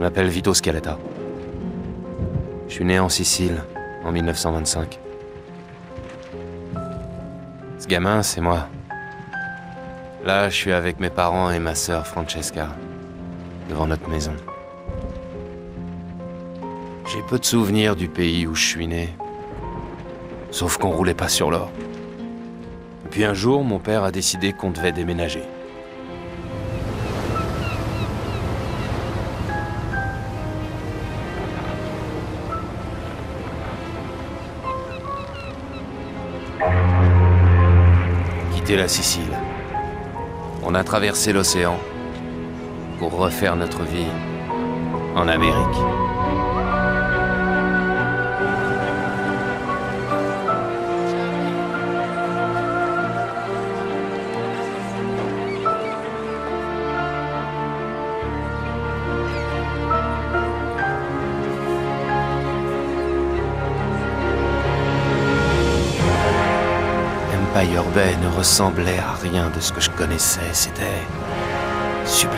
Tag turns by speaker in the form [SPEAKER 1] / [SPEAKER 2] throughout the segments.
[SPEAKER 1] m'appelle Vito Scaletta. Je suis né en Sicile, en 1925. Ce gamin, c'est moi. Là, je suis avec mes parents et ma sœur Francesca, devant notre maison. J'ai peu de souvenirs du pays où je suis né, sauf qu'on roulait pas sur l'or. Et puis un jour, mon père a décidé qu'on devait déménager. Quitter la Sicile. On a traversé l'océan pour refaire notre vie en Amérique. Empire Bay ne ressemblait à rien de ce que je connaissais, c'était sublime.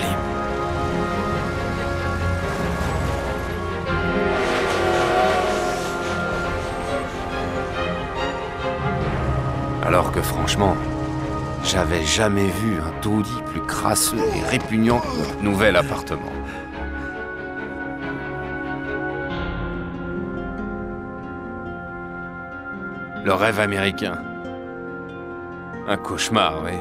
[SPEAKER 1] Alors que franchement, j'avais jamais vu un taudis plus crasseux et répugnant que notre nouvel appartement. Le rêve américain. Un cauchemar, oui.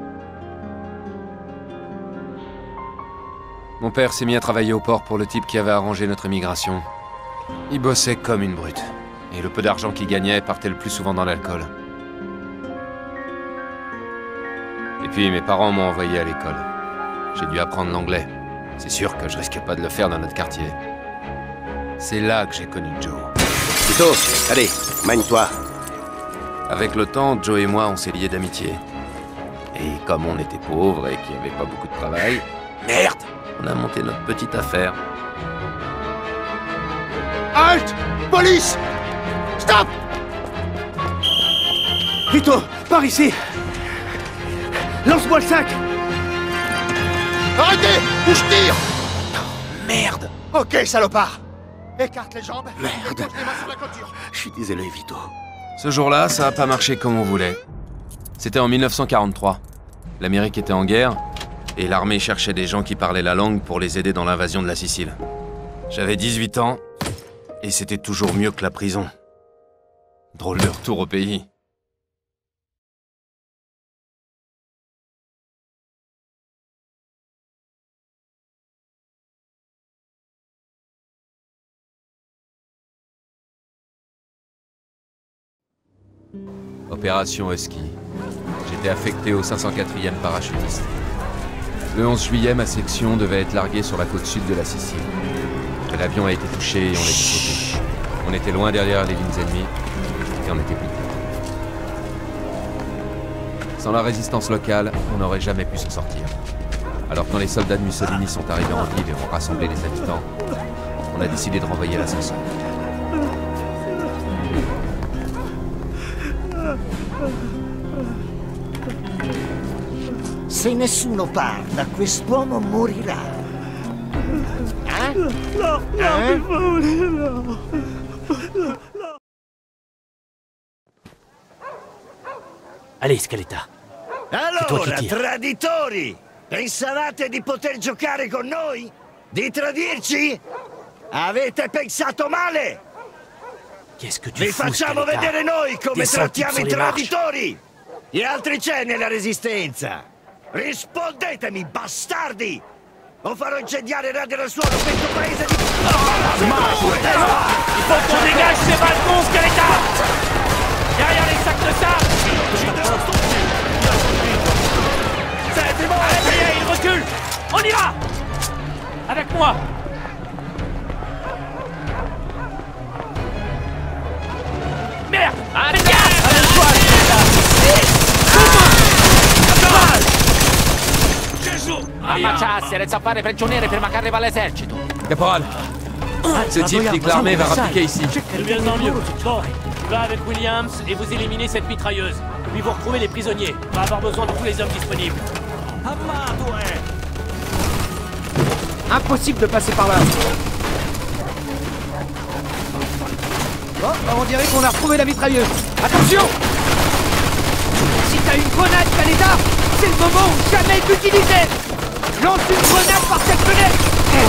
[SPEAKER 1] Mon père s'est mis à travailler au port pour le type qui avait arrangé notre émigration. Il bossait comme une brute. Et le peu d'argent qu'il gagnait partait le plus souvent dans l'alcool. Et puis mes parents m'ont envoyé à l'école. J'ai dû apprendre l'anglais. C'est sûr que je risquais pas de le faire dans notre quartier. C'est là que j'ai connu Joe.
[SPEAKER 2] Vito, allez, manie-toi.
[SPEAKER 1] Avec le temps, Joe et moi, on s'est liés d'amitié. Et comme on était pauvres et qu'il n'y avait pas beaucoup de travail... Merde! On a monté notre petite affaire.
[SPEAKER 2] Halt! Police! Stop! Vito, par ici! Lance-moi le sac! Arrêtez! Ou je tire!
[SPEAKER 1] Oh, merde!
[SPEAKER 2] Ok, salopard! Écarte les jambes.
[SPEAKER 1] Merde.
[SPEAKER 2] Et pose les mains sur la clôture.
[SPEAKER 1] Je suis désolé, Vito. Ce jour-là, ça n'a pas marché comme on voulait. C'était en 1943. L'Amérique était en guerre, et l'armée cherchait des gens qui parlaient la langue pour les aider dans l'invasion de la Sicile. J'avais 18 ans, et c'était toujours mieux que la prison. Drôle de retour au pays. Opération Husky. J'étais affecté au 504e parachutiste. Le 11 juillet, ma section devait être larguée sur la côte sud de la Sicile. L'avion a été touché et on a dû sauter. On était loin derrière les lignes ennemies et on était plus tard. Sans la résistance locale, on n'aurait jamais pu s'en sortir. Alors quand les soldats de Mussolini sont arrivés en ville et ont rassemblé les habitants, on a décidé de renvoyer l'ascenseur.
[SPEAKER 3] Se nessuno parla, quest'uomo morirà.
[SPEAKER 4] No, per favore, no.
[SPEAKER 5] Allez, Scaletta.
[SPEAKER 3] Allora, traditori! Pensavate di poter giocare con noi? Di tradirci? Avete pensato male!
[SPEAKER 5] Qu'est-ce que tu
[SPEAKER 3] Vi
[SPEAKER 5] fous,
[SPEAKER 3] facciamo
[SPEAKER 5] Scaletta?
[SPEAKER 3] vedere noi come
[SPEAKER 5] Descends
[SPEAKER 3] trattiamo
[SPEAKER 5] sur
[SPEAKER 3] i
[SPEAKER 5] les marches.
[SPEAKER 3] traditori! Gli altri c'è nella Resistenza! Rispondetemi, bastardi! O farò incendiare Radio del Suono questo paese di...
[SPEAKER 5] Il faut qu'on dégage ces balcons, Scaletta! Derrière les sacs de sable!
[SPEAKER 3] C'est bon!
[SPEAKER 5] Allez, ça y est, il recule! On ira! Avec moi! Merde! Allez, Ammacciarsi, resta a fare prigionieri prima che arriva l'esercito.
[SPEAKER 1] Caporal, ce type dit que l'armée va rappliquer ici.
[SPEAKER 6] Je viens dans mieux. Bon, tu vas avec Williams et vous éliminez cette mitrailleuse. Puis vous retrouvez les prisonniers. On va avoir besoin de tous les hommes disponibles.
[SPEAKER 7] Impossible de passer par là. Bon, on dirait qu'on a retrouvé la mitrailleuse. Attention! Si t'as une grenade, Kaleda, c'est le moment ou jamais d'utiliser! Lance une grenade par cette fenêtre!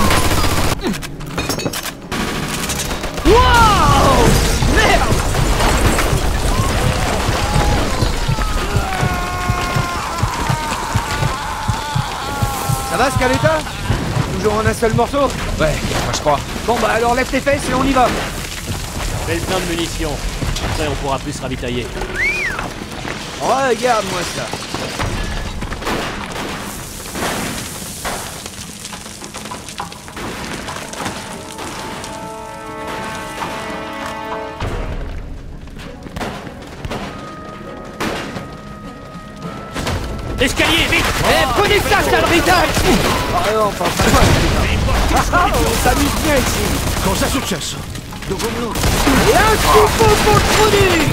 [SPEAKER 7] Wow! Merde! Ça va, Scaletta? Toujours en un seul morceau?
[SPEAKER 1] Ouais, moi je crois.
[SPEAKER 7] Bon bah alors lève tes fesses et on y va.
[SPEAKER 6] Fais le plein de munitions. Après, on pourra plus se ravitailler.
[SPEAKER 7] Regarde-moi ça.
[SPEAKER 6] Escalier, vite!
[SPEAKER 7] Eh, prenez ça, sale rital! Ah non, pas moi, on s'amuse bien ici.
[SPEAKER 3] Cosa è successo?
[SPEAKER 7] Et un schifo contre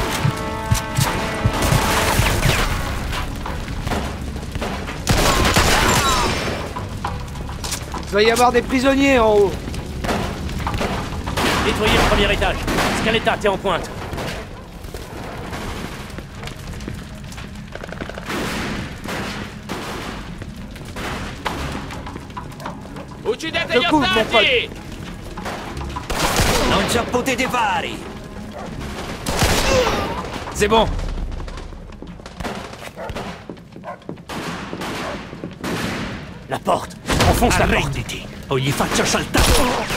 [SPEAKER 7] Il doit y avoir des prisonniers en haut.
[SPEAKER 6] Nettoyez le premier étage. Scaletta, t'es en pointe.
[SPEAKER 5] Uccidete
[SPEAKER 7] Te
[SPEAKER 5] gli
[SPEAKER 7] couvre, mon
[SPEAKER 5] ostaggi!
[SPEAKER 3] Non ci potete fare!
[SPEAKER 7] C'est bon.
[SPEAKER 6] La porte! Enfonce la porte!
[SPEAKER 3] Arrenditi o gli faccio saltare!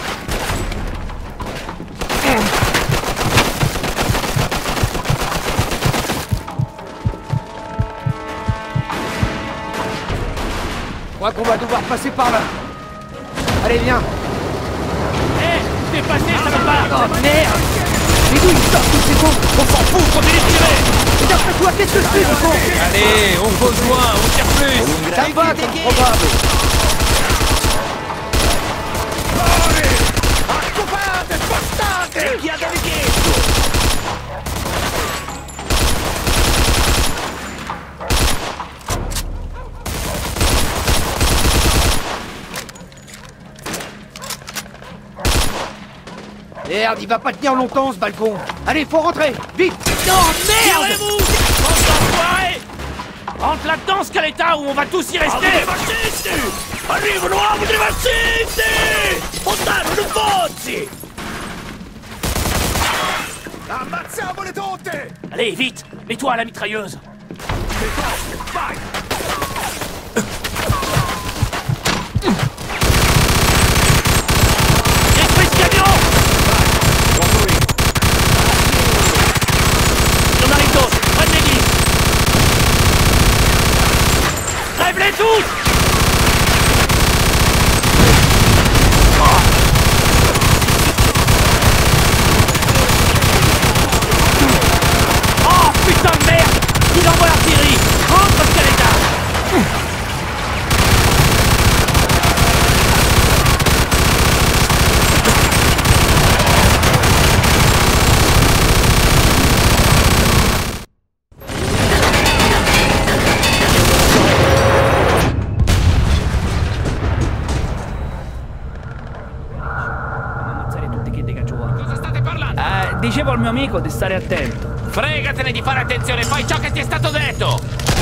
[SPEAKER 7] Je crois qu'on va devoir passer par là. Allez, viens.
[SPEAKER 6] Hé! Dépassez, ça va pas!
[SPEAKER 7] Oh merde! Mais d'où ils sortent tous ces cons?
[SPEAKER 6] On s'en fout, continuez de tirer!
[SPEAKER 7] Et d'après toi, qu'est-ce que c'est, ce con?
[SPEAKER 6] Allez, on rejoint, on tire plus!
[SPEAKER 7] Ça va comme probable.
[SPEAKER 3] Chi avevi chiesto?
[SPEAKER 7] Merde, il va pas tenir longtemps, ce balcon. Allez, faut rentrer. Vite. Non, merde!
[SPEAKER 6] Tirez-vous! Enfoiré! Rentre là-dedans, Scaletta, ou on va tous y rester!
[SPEAKER 3] fascisti! Arrivano altri fascisti! Portare un pozzi! Ammazziamole tutte!
[SPEAKER 6] Allez, vite! Mets-toi à la mitrailleuse!
[SPEAKER 3] Vai!
[SPEAKER 6] Détruis ce camion! Il y en arrive d'autres! Prenne l'église! Crève-les tous! Oh putain de merde! Il envoie l'artillerie! Rentre, Scaletta!
[SPEAKER 5] Cosa state parlando?
[SPEAKER 4] Dicevo al mio amico di stare attento.
[SPEAKER 5] Fregatene di fare attenzione, fai ciò che ti è stato detto!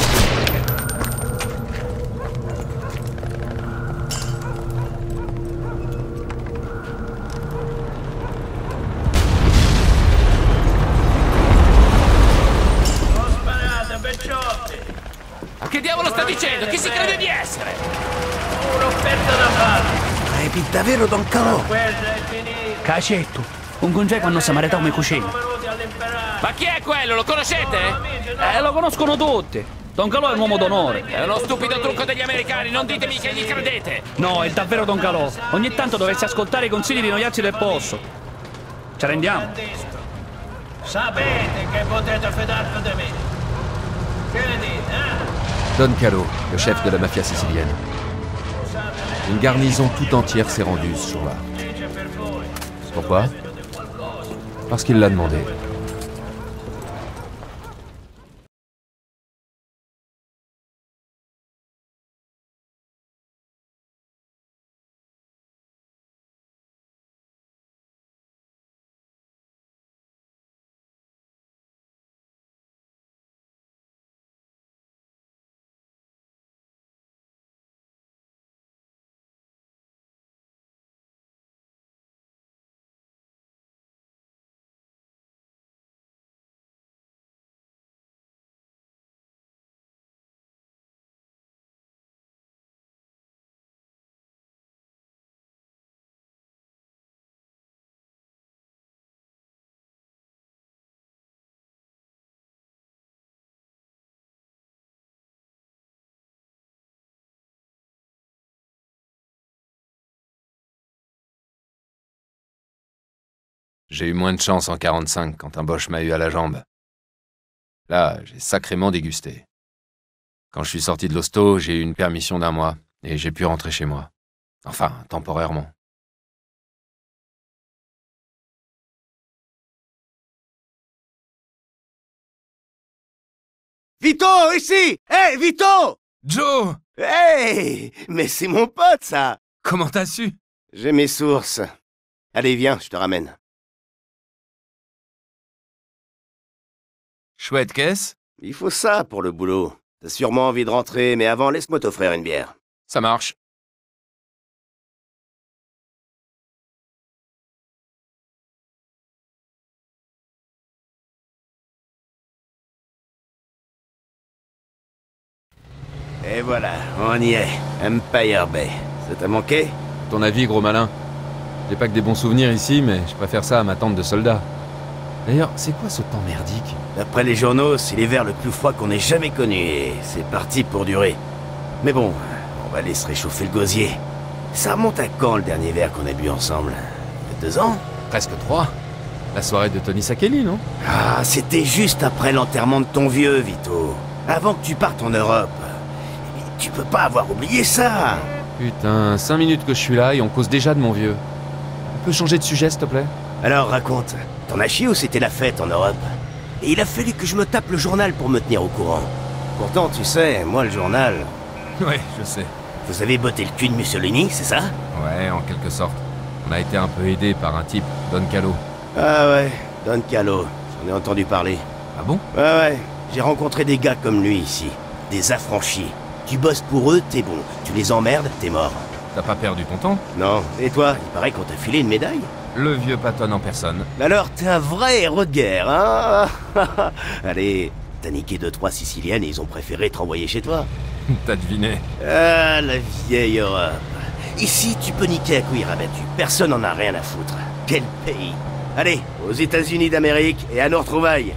[SPEAKER 5] Ma che diavolo sta dicendo? Chi si crede di essere?
[SPEAKER 4] Un'offerta da fare.
[SPEAKER 3] Hai davvero Don Calò?
[SPEAKER 4] Cacetto, un congeco quando si marita come cucina.
[SPEAKER 5] Ma chi è quello? Lo conoscete?
[SPEAKER 4] Lo conoscono tutti. Don Calò è un uomo d'onore.
[SPEAKER 5] È uno stupido trucco degli americani, non ditemi che gli credete!
[SPEAKER 4] No, è davvero Don Calò. Ogni tanto dovresti ascoltare i consigli di noiazzi del posto. Ci rendiamo?
[SPEAKER 8] Sapete che potete fidarvi di me. Che ne dite,
[SPEAKER 1] Don Calo, le chef de la mafia sicilienne. Une garnison tout entière s'est rendue ce jour-là. Pourquoi? Parce qu'il l'a demandé. J'ai eu moins de chance en 45 quand un Boche m'a eu à la jambe. Là, j'ai sacrément dégusté. Quand je suis sorti de l'hosto, j'ai eu une permission d'1 mois et j'ai pu rentrer chez moi. Enfin, temporairement.
[SPEAKER 9] Vito, ici! Hey, Vito!
[SPEAKER 1] Joe!
[SPEAKER 9] Hey! Mais c'est mon pote, ça!
[SPEAKER 1] Comment t'as su?
[SPEAKER 9] J'ai mes sources. Allez, viens, je te ramène.
[SPEAKER 1] Chouette caisse?
[SPEAKER 9] Il faut ça pour le boulot. T'as sûrement envie de rentrer, mais avant, laisse-moi t'offrir une bière.
[SPEAKER 1] Ça marche.
[SPEAKER 9] Et voilà, on y est. Empire Bay. Ça t'a manqué?
[SPEAKER 1] Ton avis, gros malin? J'ai pas que des bons souvenirs ici, mais je préfère ça à ma tente de soldat. D'ailleurs, c'est quoi ce temps merdique?
[SPEAKER 9] D'après les journaux, c'est l'hiver le plus froid qu'on ait jamais connu, et c'est parti pour durer. Mais bon, on va aller se réchauffer le gosier. Ça remonte à quand, le dernier verre qu'on a bu ensemble? Il y a 2 ans?
[SPEAKER 1] Presque 3. La soirée de Tony Sakeli, non?
[SPEAKER 9] Ah, c'était juste après l'enterrement de ton vieux, Vito. Avant que tu partes en Europe. Tu peux pas avoir oublié ça.
[SPEAKER 1] Putain, 5 minutes que je suis là et on cause déjà de mon vieux. On peut changer de sujet, s'il te plaît?
[SPEAKER 9] Alors, raconte. T'en as chié ou c'était la fête en Europe? Et il a fallu que je me tape le journal pour me tenir au courant. Pourtant, tu sais, moi, le journal...
[SPEAKER 1] Ouais, je sais.
[SPEAKER 9] Vous avez botté le cul de Mussolini, c'est ça?
[SPEAKER 1] Ouais, en quelque sorte. On a été un peu aidé par un type, Don Callo.
[SPEAKER 9] Ah ouais, Don Callo. J'en ai entendu parler.
[SPEAKER 1] Ah bon?
[SPEAKER 9] Ouais. J'ai rencontré des gars comme lui ici. Des affranchis. Tu bosses pour eux, t'es bon. Tu les emmerdes, t'es mort.
[SPEAKER 1] T'as pas perdu ton temps?
[SPEAKER 9] Non. Et toi, il paraît qu'on t'a filé une médaille?
[SPEAKER 1] Le vieux Patton en personne.
[SPEAKER 9] Alors, t'es un vrai héros de guerre, hein? Allez, t'as niqué 2-3 Siciliennes et ils ont préféré te renvoyer chez toi.
[SPEAKER 1] T'as deviné.
[SPEAKER 9] Ah, la vieille Europe. Ici, tu peux niquer à cuir abattu. Personne n'en a rien à foutre. Quel pays. Allez, aux États-Unis d'Amérique et à nos retrouvailles.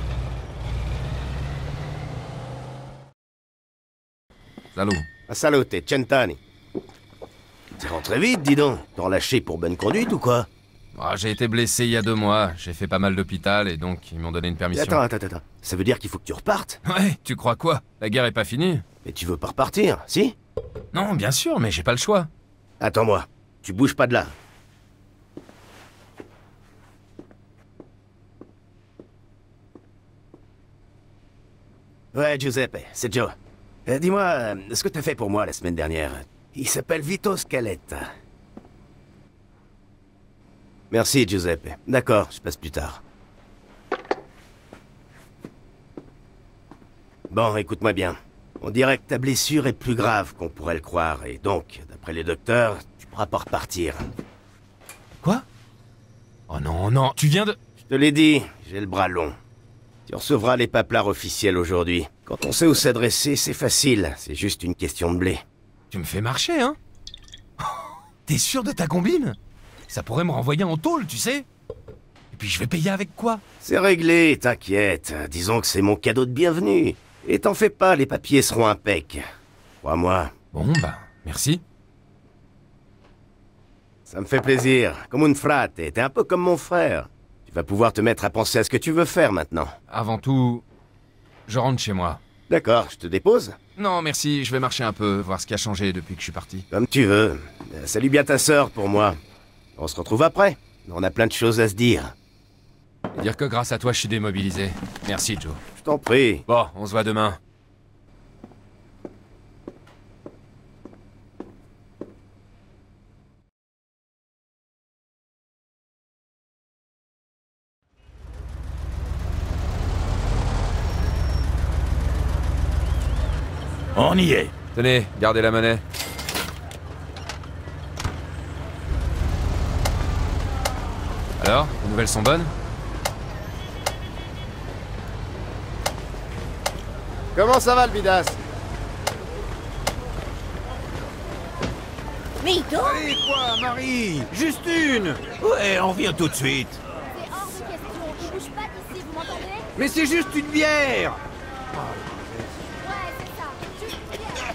[SPEAKER 1] Salut.
[SPEAKER 9] Salute, Centani. T'es rentré vite, dis donc. T'en lâché pour bonne conduite ou quoi?
[SPEAKER 1] Ah, j'ai été blessé il y a 2 mois. J'ai fait pas mal d'hôpital et donc ils m'ont donné une permission.
[SPEAKER 9] Attends. Ça veut dire qu'il faut que tu repartes?
[SPEAKER 1] Ouais, tu crois quoi? La guerre est pas finie?
[SPEAKER 9] Mais tu veux pas repartir, si?
[SPEAKER 1] Non, bien sûr, mais j'ai pas le choix.
[SPEAKER 9] Attends-moi. Tu bouges pas de là. Ouais, Giuseppe, c'est Joe. Dis-moi, ce que t'as fait pour moi la semaine dernière, il s'appelle Vito Scaletta. Merci, Giuseppe. D'accord, je passe plus tard. Bon, écoute-moi bien. On dirait que ta blessure est plus grave qu'on pourrait le croire, et donc, d'après les docteurs, tu pourras pas repartir.
[SPEAKER 1] Quoi? Oh non, non, tu viens de...
[SPEAKER 9] Je te l'ai dit, j'ai le bras long. Tu recevras les paplards officiels aujourd'hui. Quand on sait où s'adresser, c'est facile. C'est juste une question de blé.
[SPEAKER 1] Tu me fais marcher, hein? T'es sûr de ta combine? Ça pourrait me renvoyer en tôle, tu sais? Et puis je vais payer avec quoi?
[SPEAKER 9] C'est réglé, t'inquiète. Disons que c'est mon cadeau de bienvenue. Et t'en fais pas, les papiers seront impeccs. Crois-moi.
[SPEAKER 1] Bon, bah, merci.
[SPEAKER 9] Ça me fait plaisir. Comme un frate, t'es un peu comme mon frère. Tu vas pouvoir te mettre à penser à ce que tu veux faire maintenant.
[SPEAKER 1] Avant tout, je rentre chez moi.
[SPEAKER 9] D'accord, je te dépose?
[SPEAKER 1] Non, merci, je vais marcher un peu, voir ce qui a changé depuis que je suis parti.
[SPEAKER 9] Comme tu veux. Salut bien ta sœur pour moi. On se retrouve après. On a plein de choses à se dire.
[SPEAKER 1] Dire que grâce à toi, je suis démobilisé. Merci, Joe.
[SPEAKER 9] Je t'en prie.
[SPEAKER 1] Bon, on se voit demain.
[SPEAKER 5] On y est.
[SPEAKER 1] Tenez, gardez la monnaie. Alors, les nouvelles sont bonnes?
[SPEAKER 9] Comment ça va le bidas?
[SPEAKER 10] Vito?
[SPEAKER 2] Allez, quoi, Marie? Juste une!
[SPEAKER 5] Ouais, on vient tout de suite.
[SPEAKER 10] C'est hors de question. Il bouge pas d'ici, vous m'entendez?
[SPEAKER 2] Mais c'est juste une bière!
[SPEAKER 10] Ouais, c'est ça. Juste une bière.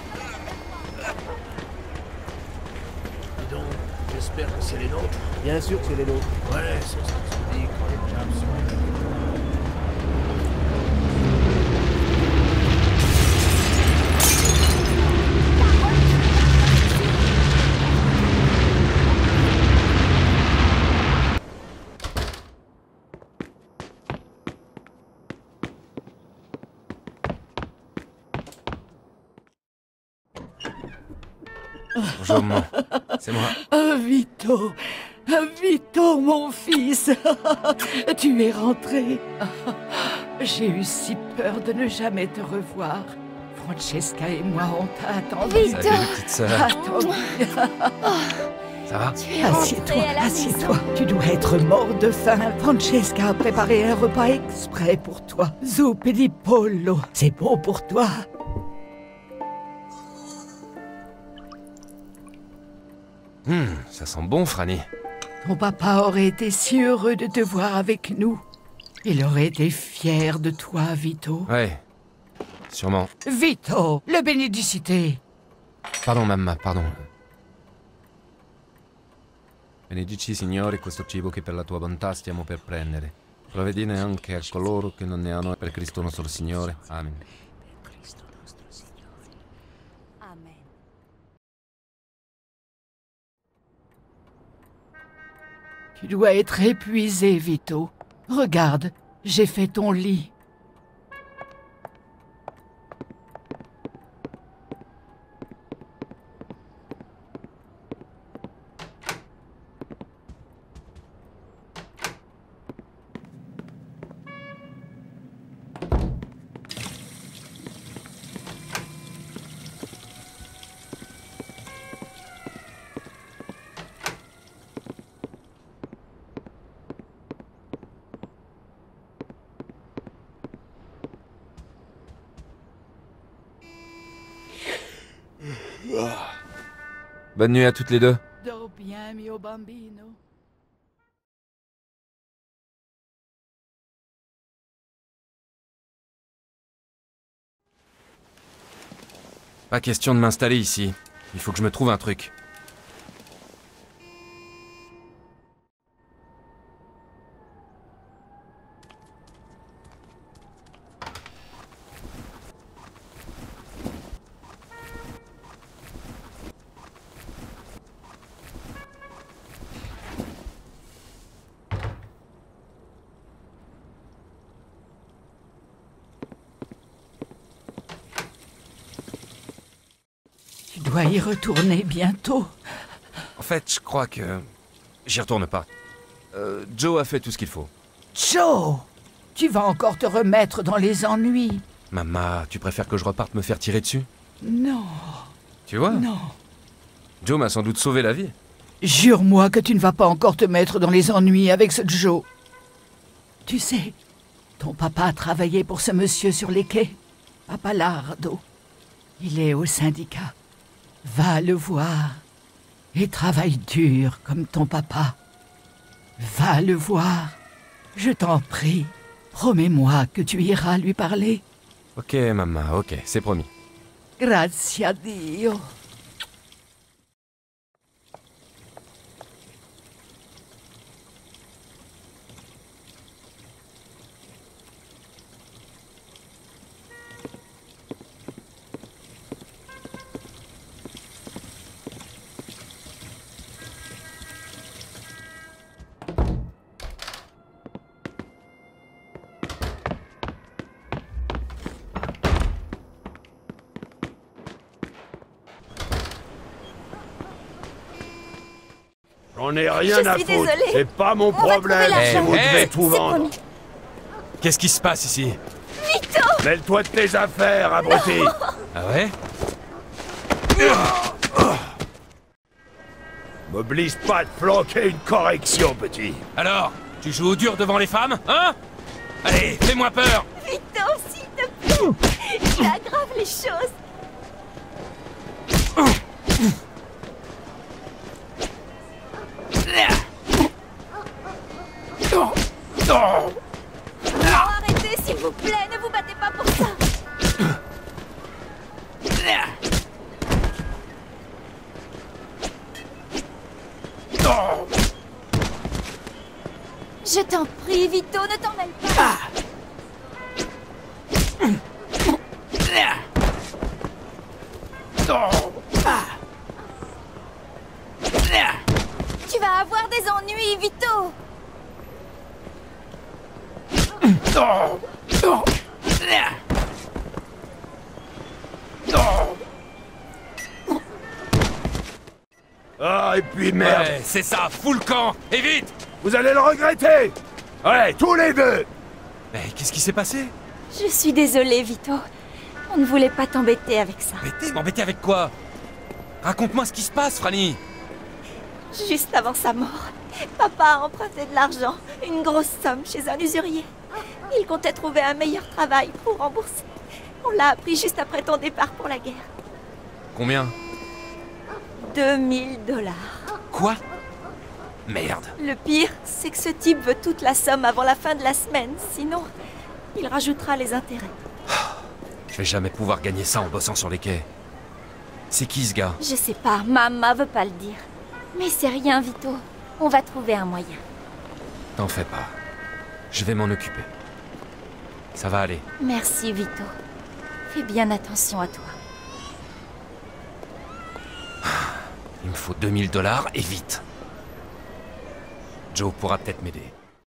[SPEAKER 3] Dis donc, j'espère que c'est les nôtres.
[SPEAKER 6] Bien sûr que c'est les nôtres.
[SPEAKER 3] Ouais, c'est ça.
[SPEAKER 1] Bonjour, maman. C'est moi.
[SPEAKER 11] Vito, Vito, mon fils, tu es rentré. J'ai eu si peur de ne jamais te revoir. Francesca et moi, on t'a attendu.
[SPEAKER 10] Vito.
[SPEAKER 1] Salut, petite sœur.
[SPEAKER 11] Attendu.
[SPEAKER 1] Ça va?
[SPEAKER 10] Tu es
[SPEAKER 11] Assieds-toi,
[SPEAKER 10] rentré à la
[SPEAKER 11] assieds-toi.
[SPEAKER 10] maison.
[SPEAKER 11] Tu dois être mort de faim. Francesca a préparé un repas exprès pour toi. Zuppi di pollo, c'est bon pour toi.
[SPEAKER 1] Ça sent bon, Franny.
[SPEAKER 11] Ton papa aurait été si heureux de te voir avec nous. Il aurait été fier de toi, Vito.
[SPEAKER 1] Ouais, sûrement.
[SPEAKER 11] Vito, le benedicite.
[SPEAKER 1] Pardon, mamma, pardon. Benedici, Signore, questo cibo che per la tua bontà stiamo per prendere. Provvedine anche a coloro che non ne hanno per Cristo nostro Signore. Amen.
[SPEAKER 10] Amen.
[SPEAKER 11] Tu dois être épuisé, Vito. Regarde, j'ai fait ton lit.
[SPEAKER 1] Bonne nuit à toutes les deux.
[SPEAKER 11] Dors bien, mio bambino.
[SPEAKER 1] Pas question de m'installer ici. Il faut que je me trouve un truc.
[SPEAKER 11] Tu dois y retourner bientôt.
[SPEAKER 1] En fait, je crois que... J'y retourne pas. Joe a fait tout ce qu'il faut.
[SPEAKER 11] Joe, tu vas encore te remettre dans les ennuis.
[SPEAKER 1] Maman, tu préfères que je reparte me faire tirer dessus?
[SPEAKER 11] Non,
[SPEAKER 1] Tu vois?
[SPEAKER 11] non.
[SPEAKER 1] Joe m'a sans doute sauvé la vie.
[SPEAKER 11] Jure-moi que tu ne vas pas encore te mettre dans les ennuis avec ce Joe. Tu sais, ton papa a travaillé pour ce monsieur sur les quais, Papa Lardo. Il est au syndicat. Va le voir et travaille dur comme ton papa. Va le voir. Je t'en prie, promets-moi que tu iras lui parler.
[SPEAKER 1] Ok, maman, ok, c'est promis.
[SPEAKER 11] Grazie a Dio.
[SPEAKER 3] J'en ai rien
[SPEAKER 10] Je
[SPEAKER 3] à
[SPEAKER 10] suis
[SPEAKER 3] foutre.
[SPEAKER 10] désolée.
[SPEAKER 3] C'est pas mon
[SPEAKER 10] On va trouver
[SPEAKER 3] problème
[SPEAKER 10] l'argent.
[SPEAKER 3] si vous
[SPEAKER 1] Hey,
[SPEAKER 3] devez
[SPEAKER 1] hey.
[SPEAKER 3] tout
[SPEAKER 10] C'est
[SPEAKER 3] vendre.
[SPEAKER 10] promis.
[SPEAKER 1] Qu'est-ce qui se passe ici?
[SPEAKER 10] Vito!
[SPEAKER 3] Mêle-toi de tes affaires, abruti.
[SPEAKER 1] Ah ouais?
[SPEAKER 3] M'oblige pas de flanquer une correction, petit.
[SPEAKER 1] Alors, tu joues au dur devant les femmes, hein? Allez, fais-moi peur!
[SPEAKER 10] Vito, s'il te plaît! Il aggrave les choses! Non, arrêtez, s'il vous plaît! Ne vous battez pas pour ça! Je t'en prie, Vito, ne t'en mêle pas. Tu vas avoir des ennuis, Vito.
[SPEAKER 3] Ah, et puis merde.
[SPEAKER 5] Ouais, c'est ça, fous le camp, et vite.
[SPEAKER 3] Vous allez le regretter. Ouais, tous les deux.
[SPEAKER 5] Mais qu'est-ce qui s'est passé?
[SPEAKER 10] Je suis désolée, Vito. On ne voulait pas t'embêter avec ça.
[SPEAKER 5] M'embêter avec quoi? Raconte-moi ce qui se passe, Franny.
[SPEAKER 10] Juste avant sa mort, papa a emprunté de l'argent, une grosse somme chez un usurier. Il comptait trouver un meilleur travail pour rembourser. On l'a appris juste après ton départ pour la guerre.
[SPEAKER 5] Combien?
[SPEAKER 10] 2000 $.
[SPEAKER 5] Quoi? Merde.
[SPEAKER 10] Le pire, c'est que ce type veut toute la somme avant la fin de la semaine, sinon, il rajoutera les intérêts.
[SPEAKER 5] Je vais jamais pouvoir gagner ça en bossant sur les quais. C'est qui ce gars?
[SPEAKER 10] Je sais pas, maman veut pas le dire. Mais c'est rien, Vito. On va trouver un moyen.
[SPEAKER 5] T'en fais pas. Je vais m'en occuper. Ça va aller.
[SPEAKER 10] Merci, Vito. Fais bien attention à toi.
[SPEAKER 5] Il me faut 2000 $ et vite. Joe pourra peut-être m'aider.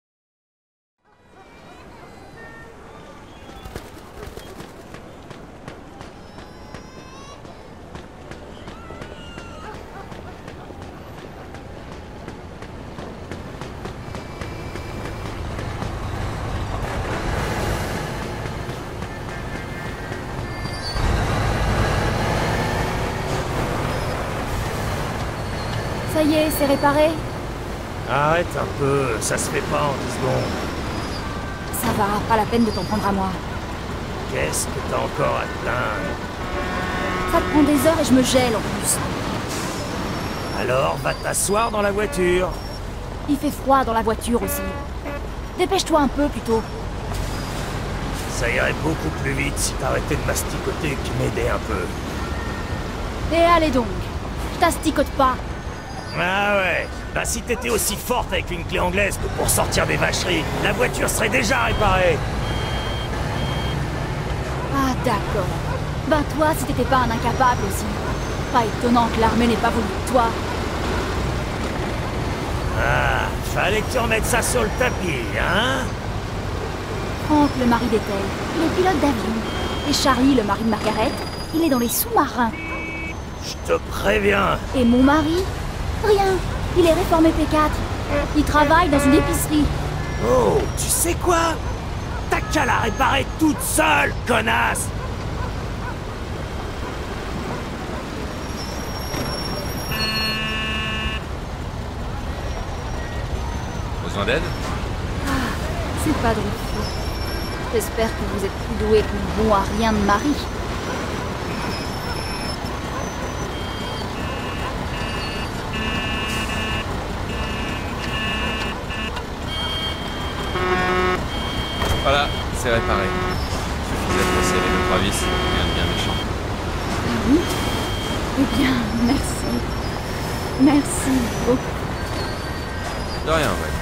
[SPEAKER 10] Ça y est, c'est réparé.
[SPEAKER 9] Arrête un peu, ça se fait pas en 10 secondes.
[SPEAKER 10] Ça va, pas la peine de t'en prendre à moi.
[SPEAKER 9] Qu'est-ce que t'as encore à te plaindre?
[SPEAKER 10] Ça te prend des heures et je me gèle en plus.
[SPEAKER 9] Alors, va t'asseoir dans la voiture.
[SPEAKER 10] Il fait froid dans la voiture aussi. Dépêche-toi un peu plutôt.
[SPEAKER 9] Ça irait beaucoup plus vite si t'arrêtais de masticoter et que tu m'aidais un peu.
[SPEAKER 10] Et allez donc, je t'asticote pas.
[SPEAKER 9] Ah ouais, bah si t'étais aussi forte avec une clé anglaise que pour sortir des vacheries, la voiture serait déjà réparée.
[SPEAKER 10] Ah d'accord. Ben toi, si t'étais pas un incapable aussi. Pas étonnant que l'armée n'ait pas voulu de toi.
[SPEAKER 9] Ah, fallait que tu remettes ça sur le tapis, hein?
[SPEAKER 10] Franck, le mari d'Ethel, il est pilote d'avion. Et Charlie, le mari de Margaret, il est dans les sous-marins.
[SPEAKER 9] Je te préviens.
[SPEAKER 10] Et mon mari? Rien. Il est réformé P4. Il travaille dans une épicerie.
[SPEAKER 9] Oh, tu sais quoi? T'as qu'à la réparer toute seule, connasse!
[SPEAKER 5] Besoin d'aide?
[SPEAKER 10] Ah, c'est pas drôle. J'espère que vous êtes plus doué que mon bon à rien de mari.
[SPEAKER 1] Voilà, c'est réparé. Suffisait de passer les 2-3 vis, rien de bien méchant.
[SPEAKER 10] Ah oui? Eh bien, merci. Merci beaucoup.
[SPEAKER 1] De rien, ouais.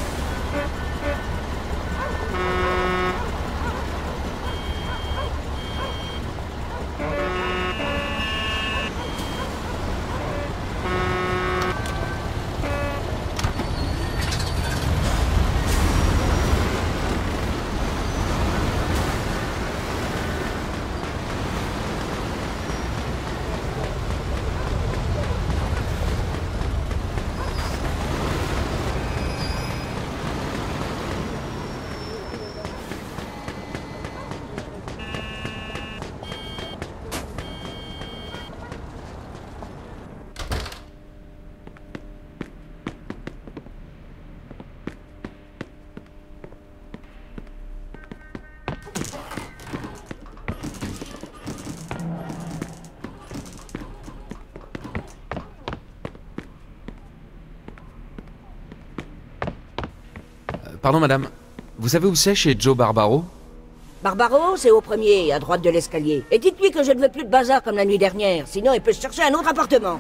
[SPEAKER 1] Pardon madame, vous savez où c'est chez Joe Barbaro?
[SPEAKER 12] Barbaro, c'est au premier, à droite de l'escalier. Et dites-lui que je ne veux plus de bazar comme la nuit dernière, sinon il peut se chercher un autre appartement.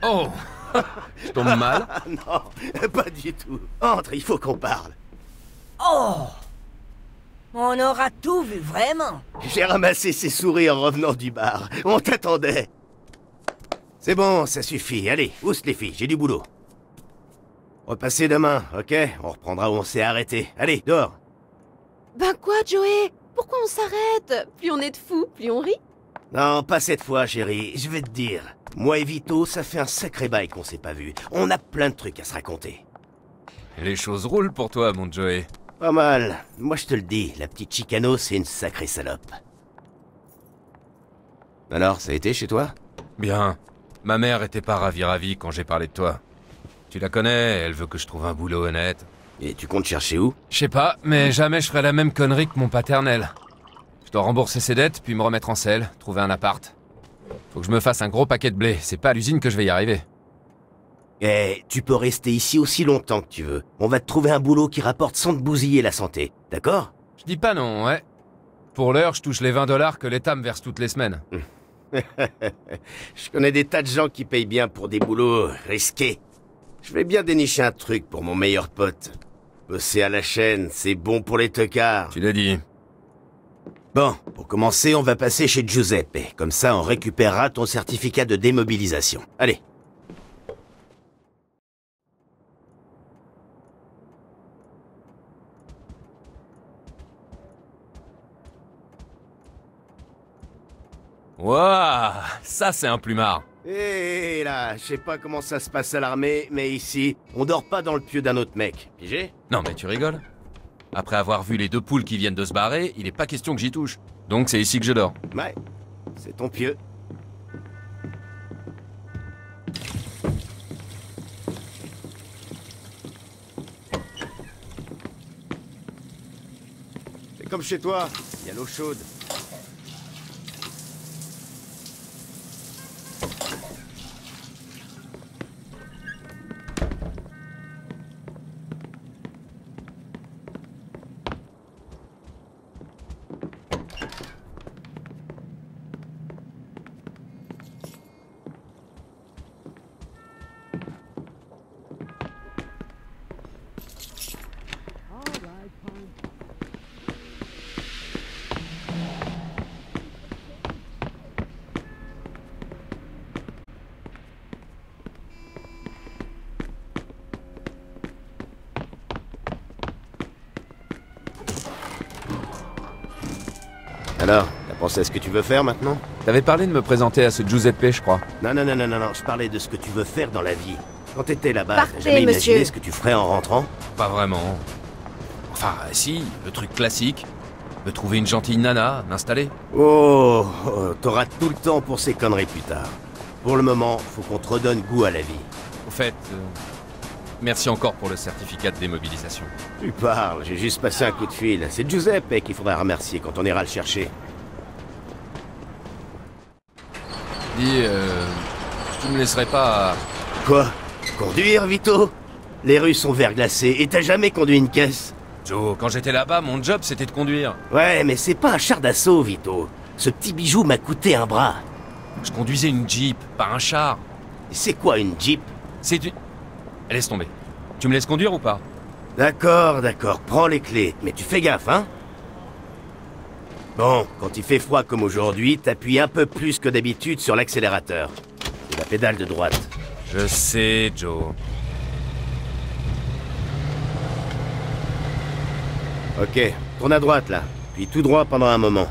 [SPEAKER 1] Oh, je tombe mal?
[SPEAKER 9] Non, pas du tout. Entre, il faut qu'on parle.
[SPEAKER 12] Oh! On aura tout vu, vraiment.
[SPEAKER 9] J'ai ramassé ses souris en revenant du bar. On t'attendait. C'est bon, ça suffit. Allez, ousse les filles, j'ai du boulot. Repassez demain, ok? On reprendra où on s'est arrêté. Allez, dehors.
[SPEAKER 13] Ben quoi, Joey? Pourquoi on s'arrête? Plus on est de fous, plus on rit.
[SPEAKER 9] Non, pas cette fois, chérie. Je vais te dire. Moi et Vito, ça fait un sacré bail qu'on s'est pas vu. On a plein de trucs à se raconter.
[SPEAKER 1] Les choses roulent pour toi, mon Joey.
[SPEAKER 9] Pas mal. Moi, je te le dis, la petite Chicano, c'est une sacrée salope. Alors, ça a été chez toi?
[SPEAKER 1] Bien. Ma mère était pas ravie quand j'ai parlé de toi. Tu la connais, elle veut que je trouve un boulot honnête.
[SPEAKER 9] Et tu comptes chercher où?
[SPEAKER 1] Je sais pas, mais jamais je ferai la même connerie que mon paternel. Je dois rembourser ses dettes, puis me remettre en selle, trouver un appart. Faut que je me fasse un gros paquet de blé, c'est pas à l'usine que je vais y arriver.
[SPEAKER 9] Eh, tu peux rester ici aussi longtemps que tu veux. On va te trouver un boulot qui rapporte sans te bousiller la santé, d'accord?
[SPEAKER 1] Je dis pas non, ouais. Pour l'heure, je touche les 20 $ que l'État me verse toutes les semaines.
[SPEAKER 9] Je connais des tas de gens qui payent bien pour des boulots risqués. Je vais bien dénicher un truc pour mon meilleur pote. Bosser à la chaîne, c'est bon pour les tocards.
[SPEAKER 1] Tu l'as dit.
[SPEAKER 9] Bon, pour commencer, on va passer chez Giuseppe. Comme ça, on récupérera ton certificat de démobilisation. Allez.
[SPEAKER 1] Waouh, ça c'est un plumard.
[SPEAKER 9] Et là, je sais pas comment ça se passe à l'armée, mais ici, on dort pas dans le pieu d'un autre mec. Pigé?
[SPEAKER 1] Non mais tu rigoles? Après avoir vu les 2 poules qui viennent de se barrer, il est pas question que j'y touche. Donc c'est ici que je dors.
[SPEAKER 9] Ouais, c'est ton pieu. C'est comme chez toi, il y a l'eau chaude. Alors, t'as pensé à ce que tu veux faire maintenant?
[SPEAKER 1] T'avais parlé de me présenter à ce Giuseppe, je crois.
[SPEAKER 9] Non, je parlais de ce que tu veux faire dans la vie. Quand t'étais là-bas,
[SPEAKER 13] Partez,
[SPEAKER 9] t'as jamais imaginé
[SPEAKER 13] monsieur.
[SPEAKER 9] ce que tu ferais en rentrant?
[SPEAKER 1] Pas vraiment. Enfin, si, le truc classique. Me trouver une gentille nana, m'installer.
[SPEAKER 9] Oh, t'auras tout le temps pour ces conneries plus tard. Pour le moment, faut qu'on te redonne goût à la vie.
[SPEAKER 1] Au fait, merci encore pour le certificat de démobilisation.
[SPEAKER 9] Tu parles, j'ai juste passé un coup de fil. C'est Giuseppe qu'il faudra remercier quand on ira le chercher.
[SPEAKER 1] Dis, tu me laisserais pas...
[SPEAKER 9] Quoi? Conduire, Vito? Les rues sont verglacées et t'as jamais conduit une caisse?
[SPEAKER 1] Joe, quand j'étais là-bas, mon job c'était de conduire.
[SPEAKER 9] Ouais, mais c'est pas un char d'assaut, Vito. Ce petit bijou m'a coûté un bras.
[SPEAKER 1] Je conduisais une Jeep, pas un char.
[SPEAKER 9] C'est quoi une Jeep?
[SPEAKER 1] C'est une... Laisse tomber. Tu me laisses conduire ou pas?
[SPEAKER 9] D'accord, prends les clés. Mais tu fais gaffe, hein? Bon, quand il fait froid comme aujourd'hui, t'appuies un peu plus que d'habitude sur l'accélérateur. C'est la pédale de droite.
[SPEAKER 1] Je sais, Joe.
[SPEAKER 9] Ok, tourne à droite, là. Puis tout droit pendant un moment.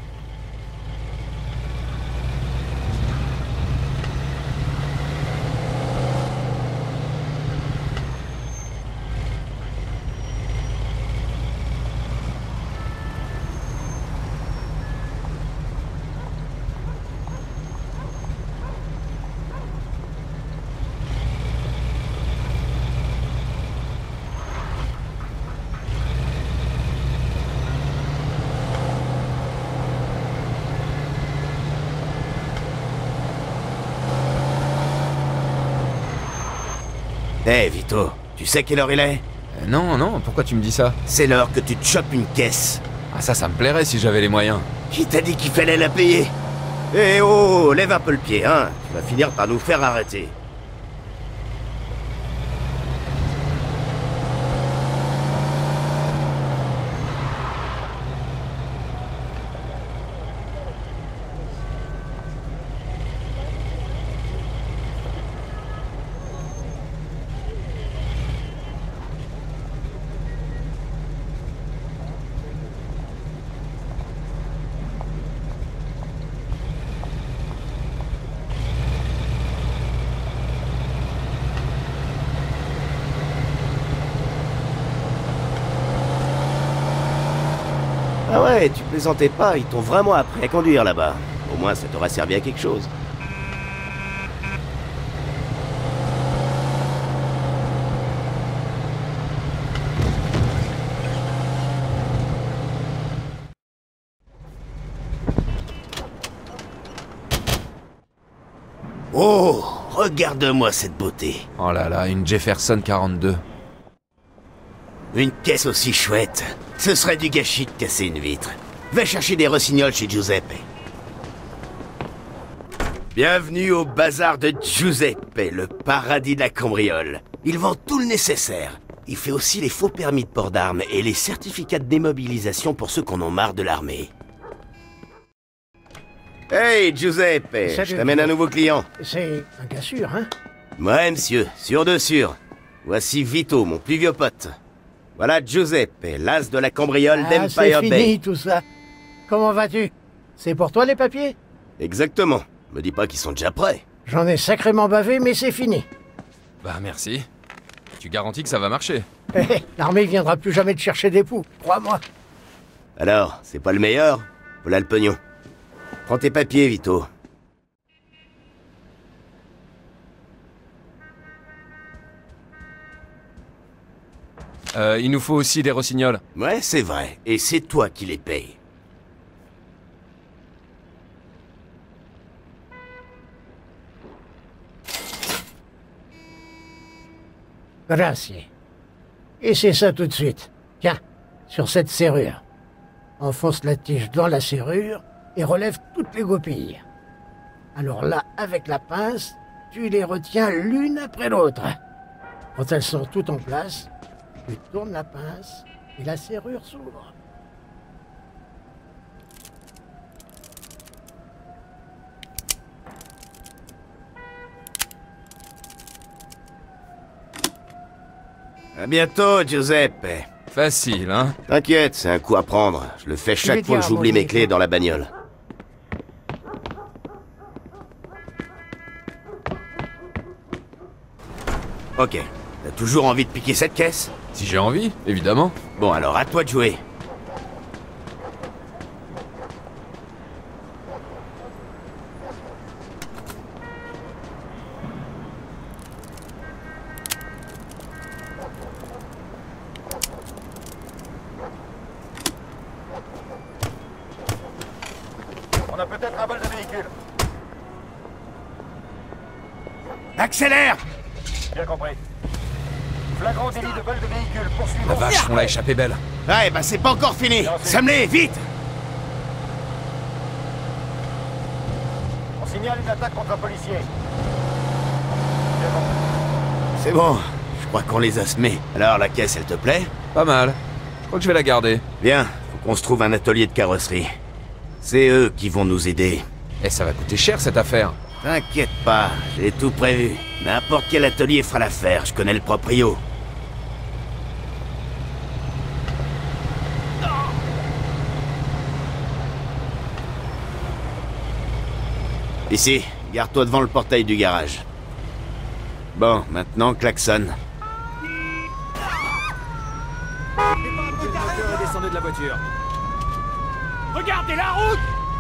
[SPEAKER 9] Hé, Vito, tu sais quelle heure il est?
[SPEAKER 1] Non, pourquoi tu me dis ça?
[SPEAKER 9] C'est l'heure que tu te chopes une caisse.
[SPEAKER 1] Ah ça me plairait si j'avais les moyens.
[SPEAKER 9] Qui t'a dit qu'il fallait la payer? Eh oh, lève un peu le pied, hein. Tu vas finir par nous faire arrêter. Ouais, tu plaisantais pas, ils t'ont vraiment appris à conduire là-bas. Au moins, ça t'aura servi à quelque chose. Oh, regarde-moi cette beauté.
[SPEAKER 1] Oh là là, une Jefferson 42.
[SPEAKER 9] Une caisse aussi chouette. Ce serait du gâchis de casser une vitre. Va chercher des rossignols chez Giuseppe. Bienvenue au bazar de Giuseppe, le paradis de la cambriole. Il vend tout le nécessaire. Il fait aussi les faux permis de port d'armes et les certificats de démobilisation pour ceux qu'on en marre de l'armée. Hey, Giuseppe, je t'amène un nouveau client.
[SPEAKER 14] C'est un gars sûr, hein?
[SPEAKER 9] Ouais, monsieur, sûr de sûr. Voici Vito, mon plus vieux pote. Voilà Giuseppe, l'as de la cambriole d'Empire Bay.
[SPEAKER 14] C'est fini tout ça. Comment vas-tu? C'est pour toi les papiers?
[SPEAKER 9] Exactement. Me dis pas qu'ils sont déjà prêts.
[SPEAKER 14] J'en ai sacrément bavé, mais c'est fini.
[SPEAKER 1] Bah merci. Tu garantis que ça va marcher?
[SPEAKER 14] L'armée viendra plus jamais te chercher des poux, crois-moi.
[SPEAKER 9] Alors, c'est pas le meilleur? Voilà le pognon. Prends tes papiers, Vito.
[SPEAKER 1] Il nous faut aussi des rossignols.
[SPEAKER 9] Ouais, c'est vrai. Et c'est toi qui les payes.
[SPEAKER 14] Grazie. Et c'est ça tout de suite. Tiens, sur cette serrure. Enfonce la tige dans la serrure et relève toutes les goupilles. Alors là, avec la pince, tu les retiens l'une après l'autre. Quand elles sont toutes en place, tu tournes la pince et la serrure s'ouvre.
[SPEAKER 9] À bientôt, Giuseppe.
[SPEAKER 1] Facile, hein?
[SPEAKER 9] T'inquiète, c'est un coup à prendre. Je le fais chaque fois que j'oublie mes clés dans la bagnole. Ok. T'as toujours envie de piquer cette caisse?
[SPEAKER 1] Si j'ai envie, évidemment.
[SPEAKER 9] Bon, alors à toi de jouer.
[SPEAKER 15] On a peut-être un vol de véhicule.
[SPEAKER 9] Accélère!
[SPEAKER 15] Bien compris. Flagrant délit de vol de véhicule, poursuivons.
[SPEAKER 1] La vache, on l'a échappé belle.
[SPEAKER 9] Ouais, bah c'est pas encore fini. Samlé, vite!
[SPEAKER 15] On signale une attaque contre un policier.
[SPEAKER 9] C'est bon, je crois qu'on les a semés. Alors, la caisse, elle te plaît?
[SPEAKER 1] Pas mal. Je crois que je vais la garder.
[SPEAKER 9] Bien, faut qu'on se trouve un atelier de carrosserie. C'est eux qui vont nous aider.
[SPEAKER 1] Et ça va coûter cher, cette affaire.
[SPEAKER 9] T'inquiète pas, j'ai tout prévu. N'importe quel atelier fera l'affaire, je connais le proprio. Ici, garde-toi devant le portail du garage. Bon, maintenant, klaxonne.
[SPEAKER 5] Descendez de la voiture. Regardez la route!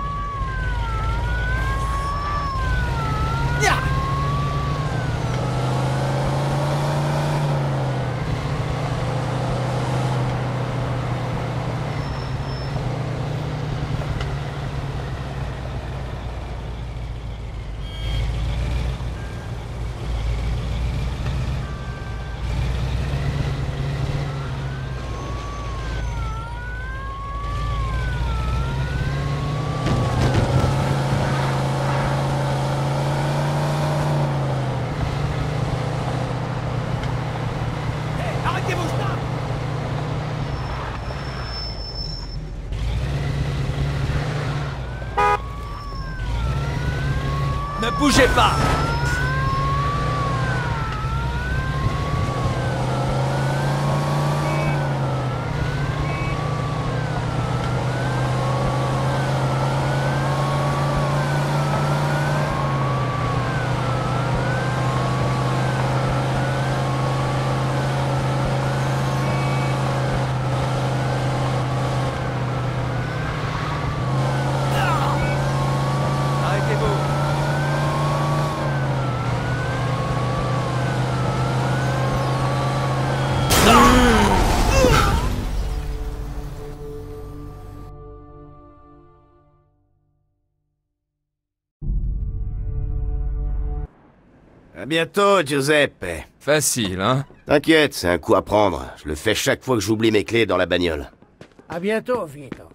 [SPEAKER 5] Ne bougez pas!
[SPEAKER 9] À bientôt, Giuseppe.
[SPEAKER 1] Facile, hein?
[SPEAKER 9] T'inquiète, c'est un coup à prendre. Je le fais chaque fois que j'oublie mes clés dans la bagnole.
[SPEAKER 14] À bientôt, Vito.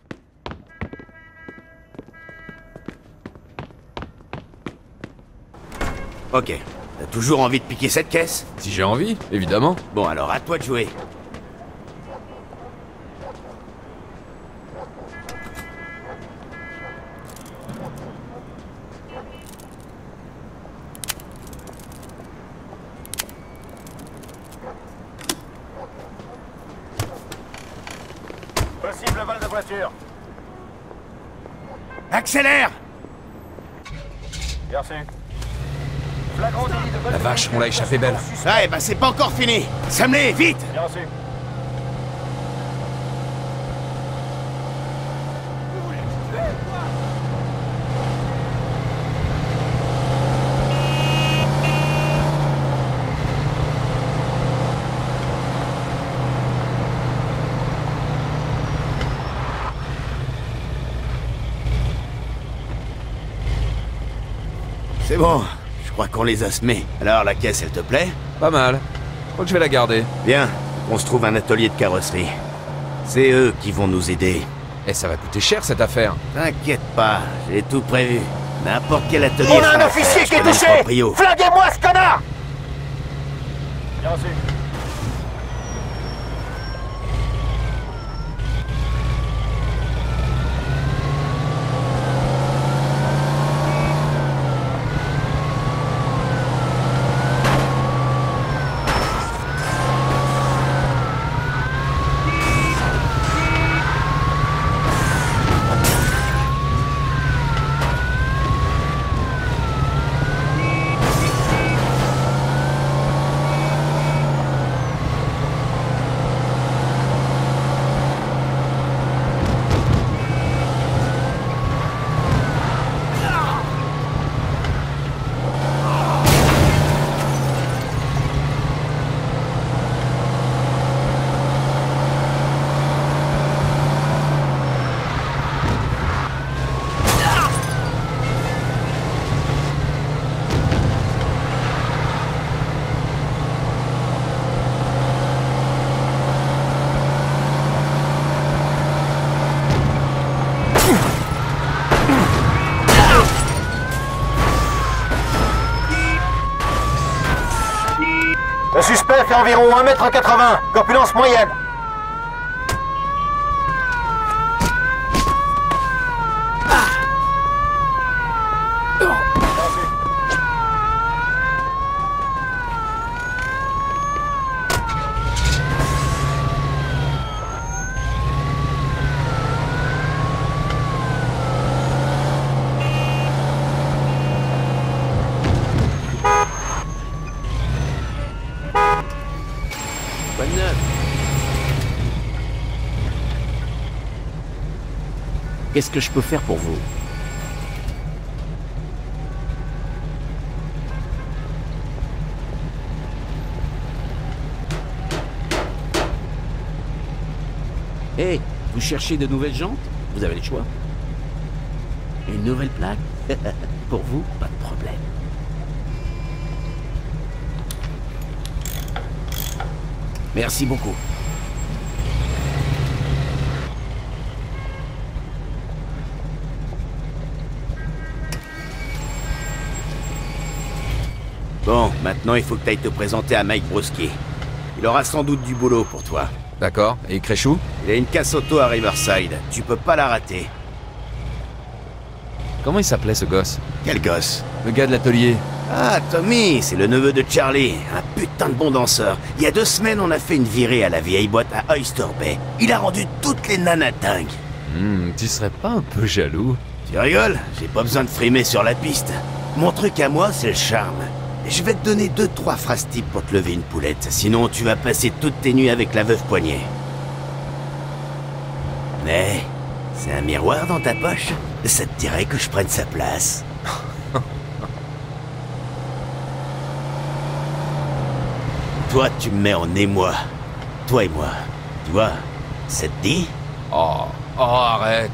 [SPEAKER 9] Ok. T'as toujours envie de piquer cette caisse?
[SPEAKER 1] Si j'ai envie, évidemment.
[SPEAKER 9] Bon, alors à toi de jouer.
[SPEAKER 15] Possible vol de voiture.
[SPEAKER 9] Accélère!
[SPEAKER 15] Bien reçu. Flagrant délit de vol
[SPEAKER 1] La
[SPEAKER 15] de
[SPEAKER 1] vache, on l'a échappé belle.
[SPEAKER 9] Ah, eh ben c'est pas encore fini. Sam-les, vite!
[SPEAKER 15] Bien reçu.
[SPEAKER 9] C'est bon, je crois qu'on les a semés. Alors, la caisse, elle te plaît?
[SPEAKER 1] Pas mal. Je crois que je vais la garder.
[SPEAKER 9] Bien, on se trouve un atelier de carrosserie. C'est eux qui vont nous aider.
[SPEAKER 1] Et ça va coûter cher, cette affaire.
[SPEAKER 9] T'inquiète pas, j'ai tout prévu. N'importe quel atelier...
[SPEAKER 15] On a un officier qui est touché! Flinguez-moi ce connard! Bien reçu. Le suspect fait environ 1,80 m, corpulence moyenne.
[SPEAKER 6] Bonne neuf. Qu'est-ce que je peux faire pour vous? Hé, vous cherchez de nouvelles jantes? Vous avez le choix. Une nouvelle plaque? Pour vous, pas de problème. Merci beaucoup.
[SPEAKER 9] Bon, maintenant il faut que tu ailles te présenter à Mike Broski. Il aura sans doute du boulot pour toi.
[SPEAKER 1] D'accord. Et Créchou?
[SPEAKER 9] Il a une casse auto à Riverside. Tu peux pas la rater.
[SPEAKER 1] Comment il s'appelait ce gosse?
[SPEAKER 9] Quel gosse?
[SPEAKER 1] Le gars de l'atelier.
[SPEAKER 9] Ah, Tommy, c'est le neveu de Charlie, un putain de bon danseur. Il y a 2 semaines, on a fait une virée à la vieille boîte à Oyster Bay. Il a rendu toutes les nanas dingues.
[SPEAKER 1] Tu serais pas un peu jaloux?
[SPEAKER 9] Tu rigoles? J'ai pas besoin de frimer sur la piste. Mon truc à moi, c'est le charme. Je vais te donner 2-3 phrases types pour te lever une poulette. Sinon, tu vas passer toutes tes nuits avec la veuve Poignet. Mais, c'est un miroir dans ta poche? Ça te dirait que je prenne sa place? Toi, tu me mets en émoi. Toi et moi. Tu vois, ça te dit?
[SPEAKER 1] Oh, arrête.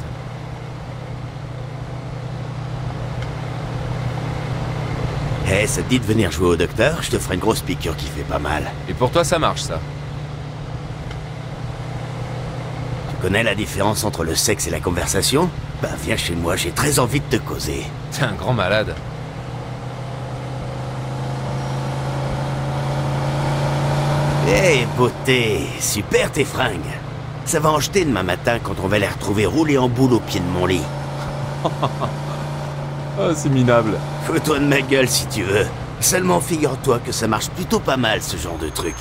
[SPEAKER 9] Eh, ça te dit de venir jouer au docteur? Je te ferai une grosse piqûre qui fait pas mal.
[SPEAKER 1] Et pour toi, ça marche, ça?
[SPEAKER 9] Tu connais la différence entre le sexe et la conversation? Bah viens chez moi, j'ai très envie de te causer.
[SPEAKER 1] T'es un grand malade.
[SPEAKER 9] Hé, beauté, super tes fringues. Ça va en jeter demain matin quand on va les retrouver roulés en boule au pied de mon lit.
[SPEAKER 1] Oh, c'est minable.
[SPEAKER 9] Fous-toi de ma gueule si tu veux. Seulement figure-toi que ça marche plutôt pas mal ce genre de truc.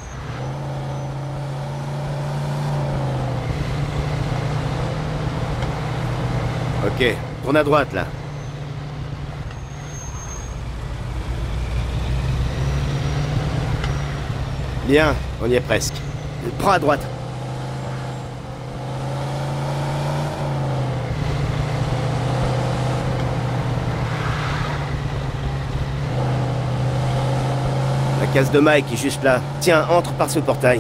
[SPEAKER 9] Ok, tourne à droite là. Bien, on y est presque. Prends à droite. La case de Mike est juste là. Tiens, entre par ce portail.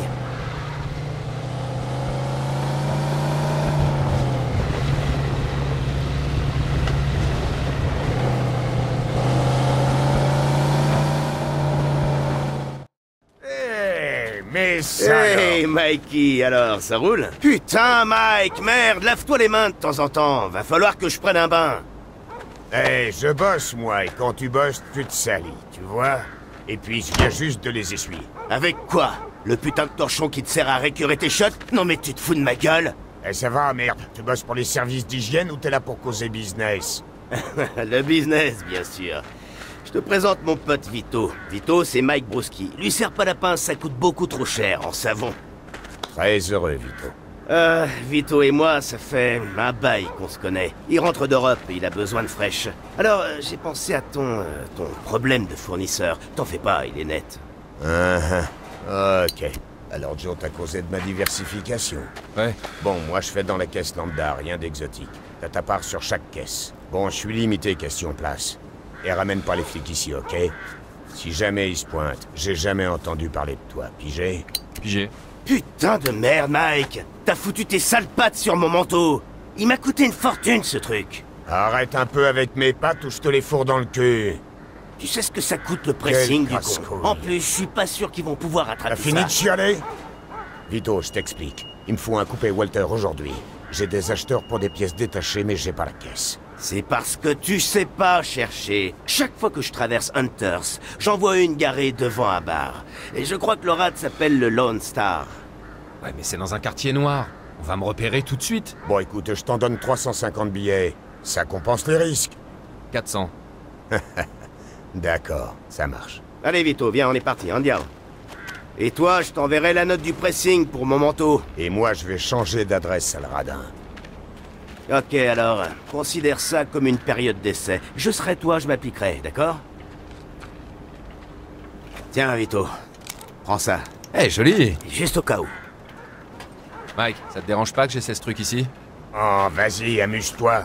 [SPEAKER 9] Hey, Mikey, alors, ça roule? Putain, Mike, merde, lave-toi les mains de temps en temps. Va falloir que je prenne un bain.
[SPEAKER 16] Hey, je bosse, moi, et quand tu bosses, tu te salis, tu vois? Et puis, je viens juste de les essuyer.
[SPEAKER 9] Avec quoi? Le putain de torchon qui te sert à récurer tes shots? Non mais tu te fous de ma gueule?
[SPEAKER 16] Eh, ça va, merde. Tu bosses pour les services d'hygiène ou t'es là pour causer business?
[SPEAKER 9] Le business, bien sûr. Je te présente mon pote Vito. Vito, c'est Mike Broski. Lui sert pas la pince, ça coûte beaucoup trop cher en savon.
[SPEAKER 16] Très heureux, Vito.
[SPEAKER 9] Vito et moi, ça fait un bail qu'on se connaît. Il rentre d'Europe et il a besoin de fraîche. Alors, j'ai pensé à ton problème de fournisseur. T'en fais pas, il est net.
[SPEAKER 16] Ok. Alors Joe t'a causé de ma diversification.
[SPEAKER 1] Ouais.
[SPEAKER 16] Bon, moi je fais dans la caisse lambda, rien d'exotique. T'as ta part sur chaque caisse. Bon, je suis limité question place. Et ramène pas les flics ici, ok? Si jamais ils se pointent, j'ai jamais entendu parler de toi, pigé?
[SPEAKER 1] Pigé.
[SPEAKER 9] Putain de merde, Mike! T'as foutu tes sales pattes sur mon manteau! Il m'a coûté une fortune, ce truc!
[SPEAKER 16] Arrête un peu avec mes pattes ou je te les fourre dans le cul!
[SPEAKER 9] Tu sais ce que ça coûte le pressing du con? En plus, je suis pas sûr qu'ils vont pouvoir attraper ça.
[SPEAKER 16] T'as fini de chialer? Vito, je t'explique. Il me faut un coupé Walter aujourd'hui. J'ai des acheteurs pour des pièces détachées, mais j'ai pas la caisse.
[SPEAKER 9] C'est parce que tu sais pas chercher. Chaque fois que je traverse Hunters, j'en vois une garée devant un bar. Et je crois que le rat s'appelle le Lone Star.
[SPEAKER 1] Ouais, mais c'est dans un quartier noir. On va me repérer tout de suite.
[SPEAKER 16] Bon, écoute, je t'en donne 350 billets. Ça compense les risques.
[SPEAKER 1] 400.
[SPEAKER 16] D'accord, ça marche.
[SPEAKER 9] Allez, Vito, viens, on est parti, andiamo. Et toi, je t'enverrai la note du pressing pour mon manteau.
[SPEAKER 16] Et moi, je vais changer d'adresse, sale radin.
[SPEAKER 9] Ok, alors, considère ça comme une période d'essai. Je serai toi, je m'appliquerai, d'accord? Tiens, Vito, prends ça.
[SPEAKER 1] Eh, joli!
[SPEAKER 9] Juste au cas où.
[SPEAKER 1] Mike, ça te dérange pas que j'essaie ce truc ici?
[SPEAKER 16] Oh, vas-y, amuse-toi.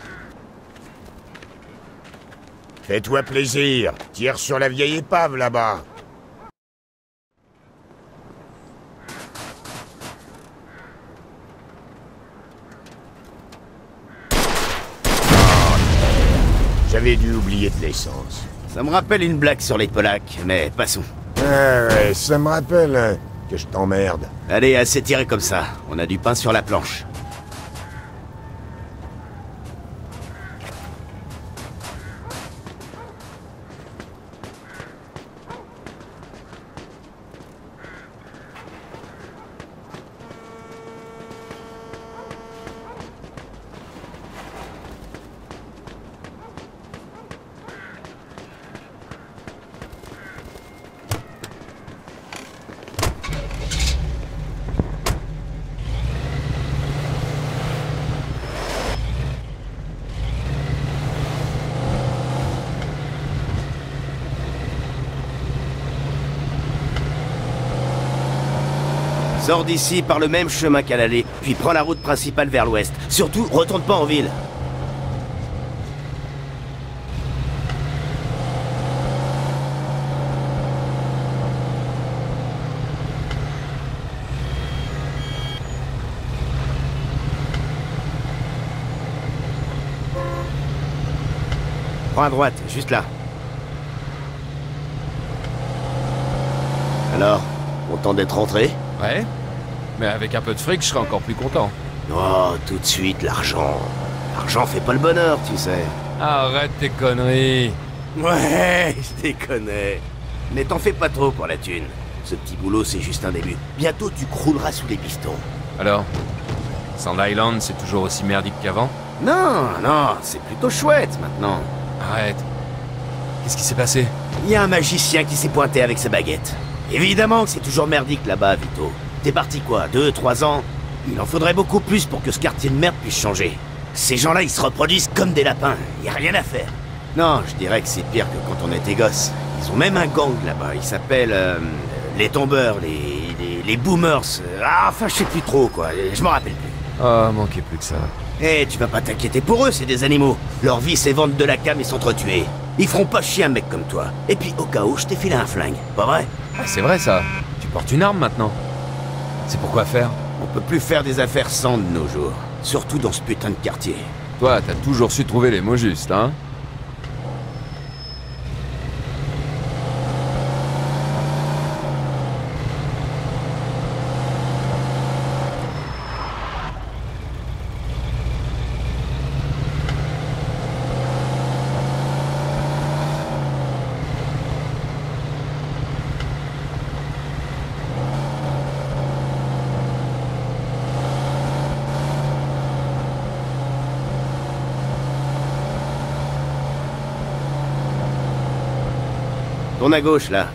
[SPEAKER 16] Fais-toi plaisir. Tire sur la vieille épave, là-bas. J'avais dû oublier de l'essence.
[SPEAKER 9] Ça me rappelle une blague sur les Polacs, mais passons.
[SPEAKER 16] Ah ouais, ça me rappelle que je t'emmerde.
[SPEAKER 9] Allez, assez tiré comme ça. On a du pain sur la planche. Sors d'ici par le même chemin qu'à l'aller, puis prends la route principale vers l'ouest. Surtout, retourne pas en ville. Prends à droite, juste là. Alors, content d'être rentré?
[SPEAKER 1] Ouais. Mais avec un peu de fric, je serais encore plus content.
[SPEAKER 9] Oh, tout de suite, l'argent. L'argent fait pas le bonheur, tu sais.
[SPEAKER 1] Arrête tes conneries.
[SPEAKER 9] Ouais, je déconne. Mais t'en fais pas trop pour la thune. Ce petit boulot, c'est juste un début. Bientôt, tu crouleras sous les pistons.
[SPEAKER 1] Alors, Sand Island, c'est toujours aussi merdique qu'avant?
[SPEAKER 9] Non, non, c'est plutôt chouette maintenant.
[SPEAKER 1] Arrête. Qu'est-ce qui s'est passé?
[SPEAKER 9] Il y a un magicien qui s'est pointé avec sa baguette. Évidemment que c'est toujours merdique là-bas, Vito. T'es parti quoi, 2, 3 ans? Il en faudrait beaucoup plus pour que ce quartier de merde puisse changer. Ces gens-là, ils se reproduisent comme des lapins. Y a rien à faire. Non, je dirais que c'est pire que quand on était gosse. Ils ont même un gang là-bas. Il s'appelle les tombeurs, les boomers. Enfin, je sais plus trop quoi. Je m'en rappelle plus.
[SPEAKER 1] Ah, manquait plus que ça.
[SPEAKER 9] Eh, tu vas pas t'inquiéter pour eux, c'est des animaux. Leur vie, c'est vendre de la cam et s'entretuer. Ils feront pas chier un mec comme toi. Et puis, au cas où, je t'ai filé un flingue, pas vrai?
[SPEAKER 1] Ah, c'est vrai ça. Tu portes une arme maintenant. C'est pour quoi faire?
[SPEAKER 9] On peut plus faire des affaires sans de nos jours. Surtout dans ce putain de quartier.
[SPEAKER 1] Toi, t'as toujours su trouver les mots justes, hein?
[SPEAKER 9] Tourne à gauche, là.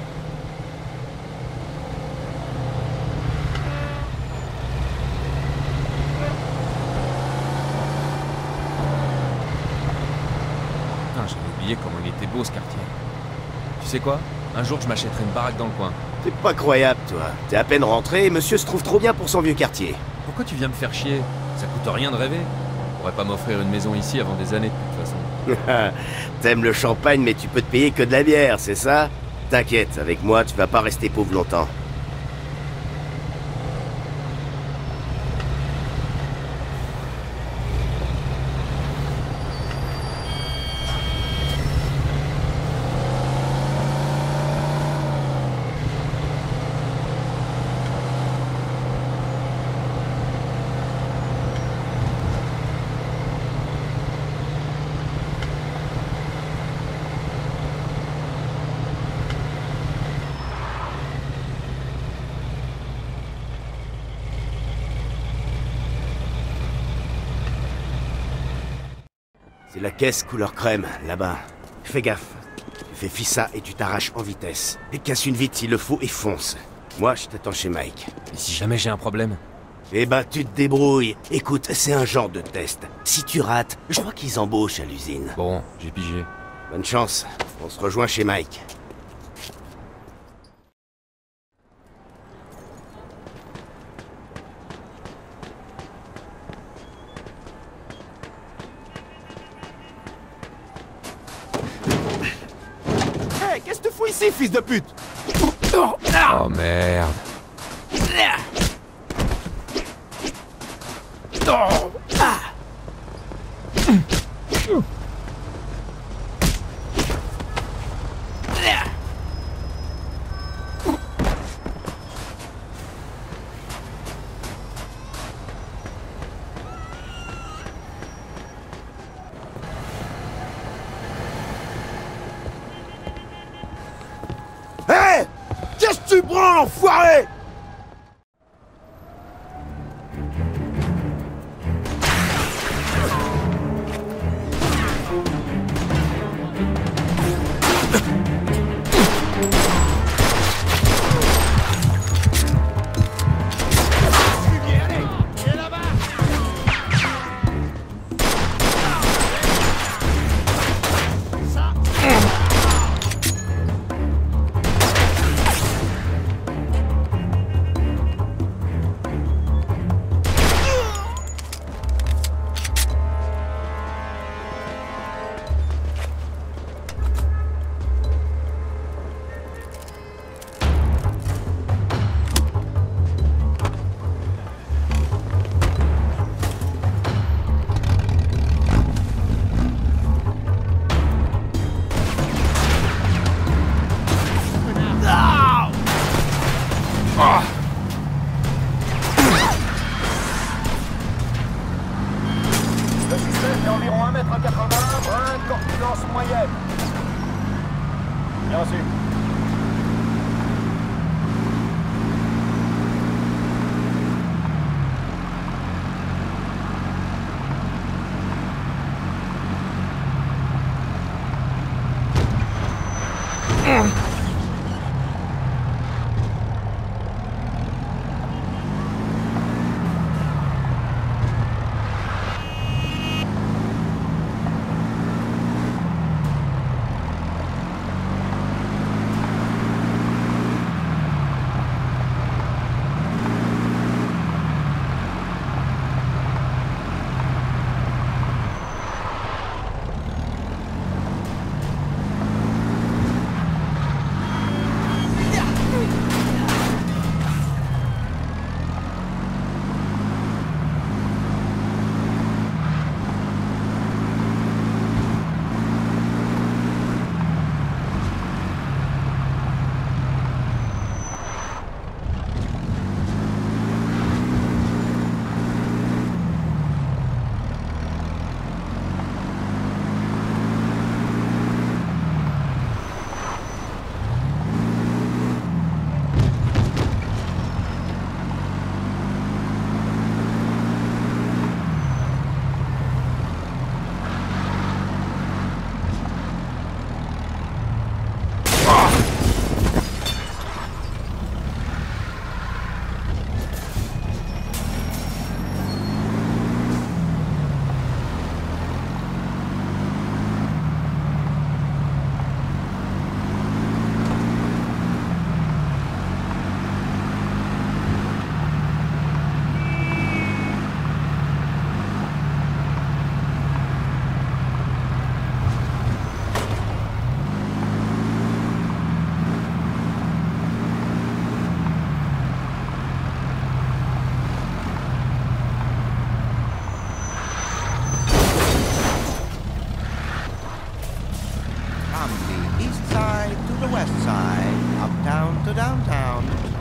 [SPEAKER 1] Putain, j'avais oublié comment il était beau ce quartier. Tu sais quoi? Un jour, je m'achèterai une baraque dans le coin.
[SPEAKER 9] T'es pas croyable, toi. T'es à peine rentré et monsieur se trouve trop bien pour son vieux quartier.
[SPEAKER 1] Pourquoi tu viens me faire chier? Ça coûte rien de rêver. On pourrait pas m'offrir une maison ici avant des années, de toute façon.
[SPEAKER 9] T'aimes le champagne, mais tu peux te payer que de la bière, c'est ça? T'inquiète, avec moi, tu vas pas rester pauvre longtemps. C'est la caisse couleur crème, là-bas. Fais gaffe. Tu fais fissa et tu t'arraches en vitesse. Et casse une vitre s'il le faut et fonce. Moi, je t'attends chez Mike.
[SPEAKER 1] Et si jamais j'ai un problème?
[SPEAKER 9] Eh ben, tu te débrouilles. Écoute, c'est un genre de test. Si tu rates, je crois qu'ils embauchent à l'usine.
[SPEAKER 1] Bon, j'ai pigé.
[SPEAKER 9] Bonne chance. On se rejoint chez Mike.
[SPEAKER 3] Qu'est-ce que tu fous ici, fils de pute?
[SPEAKER 1] Oh merde.
[SPEAKER 3] Hé! Qu'est-ce que tu prends, l'enfoiré?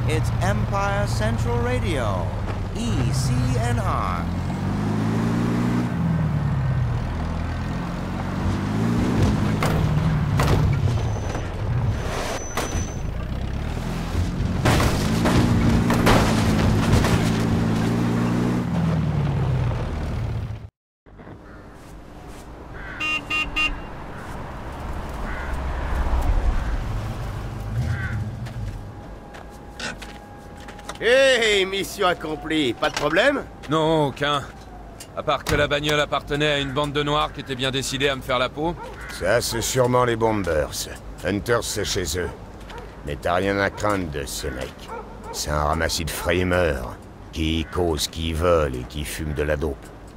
[SPEAKER 17] It's Empire Central Radio, ECNR.
[SPEAKER 9] Hey, mission accomplie. Pas de problème?
[SPEAKER 1] Non, aucun. À part que la bagnole appartenait à une bande de noirs qui était bien décidée à me faire la peau.
[SPEAKER 16] Ça, c'est sûrement les Bombers. Hunters, c'est chez eux. Mais t'as rien à craindre de ces mecs. C'est un ramassis de frimeurs qui causent, qui volent et qui fument de la dope.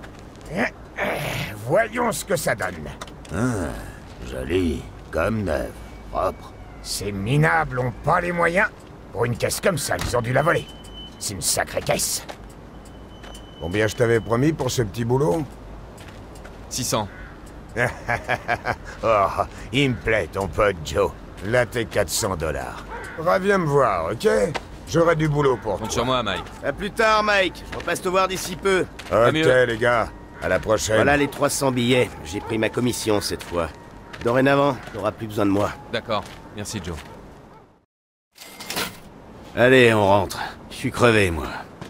[SPEAKER 16] Voyons ce que ça donne.
[SPEAKER 9] Ah, joli. Comme neuf. Propre.
[SPEAKER 16] Ces minables ont pas les moyens. Pour une caisse comme ça, ils ont dû la voler. C'est une sacrée caisse. Combien je t'avais promis pour ce petit boulot?
[SPEAKER 1] 600.
[SPEAKER 16] Oh, il me plaît ton pote Joe. Là t'es 400 $. Reviens me voir, ok? J'aurai du boulot pour toi.
[SPEAKER 1] Compte sur moi, Mike.
[SPEAKER 9] À plus tard, Mike. Je repasse te voir d'ici peu.
[SPEAKER 16] Ok, les gars. À la prochaine.
[SPEAKER 9] Voilà les 300 billets. J'ai pris ma commission cette fois. Dorénavant, t'auras plus besoin de moi.
[SPEAKER 1] D'accord. Merci, Joe.
[SPEAKER 9] Allez, on rentre. Je suis crevé, moi.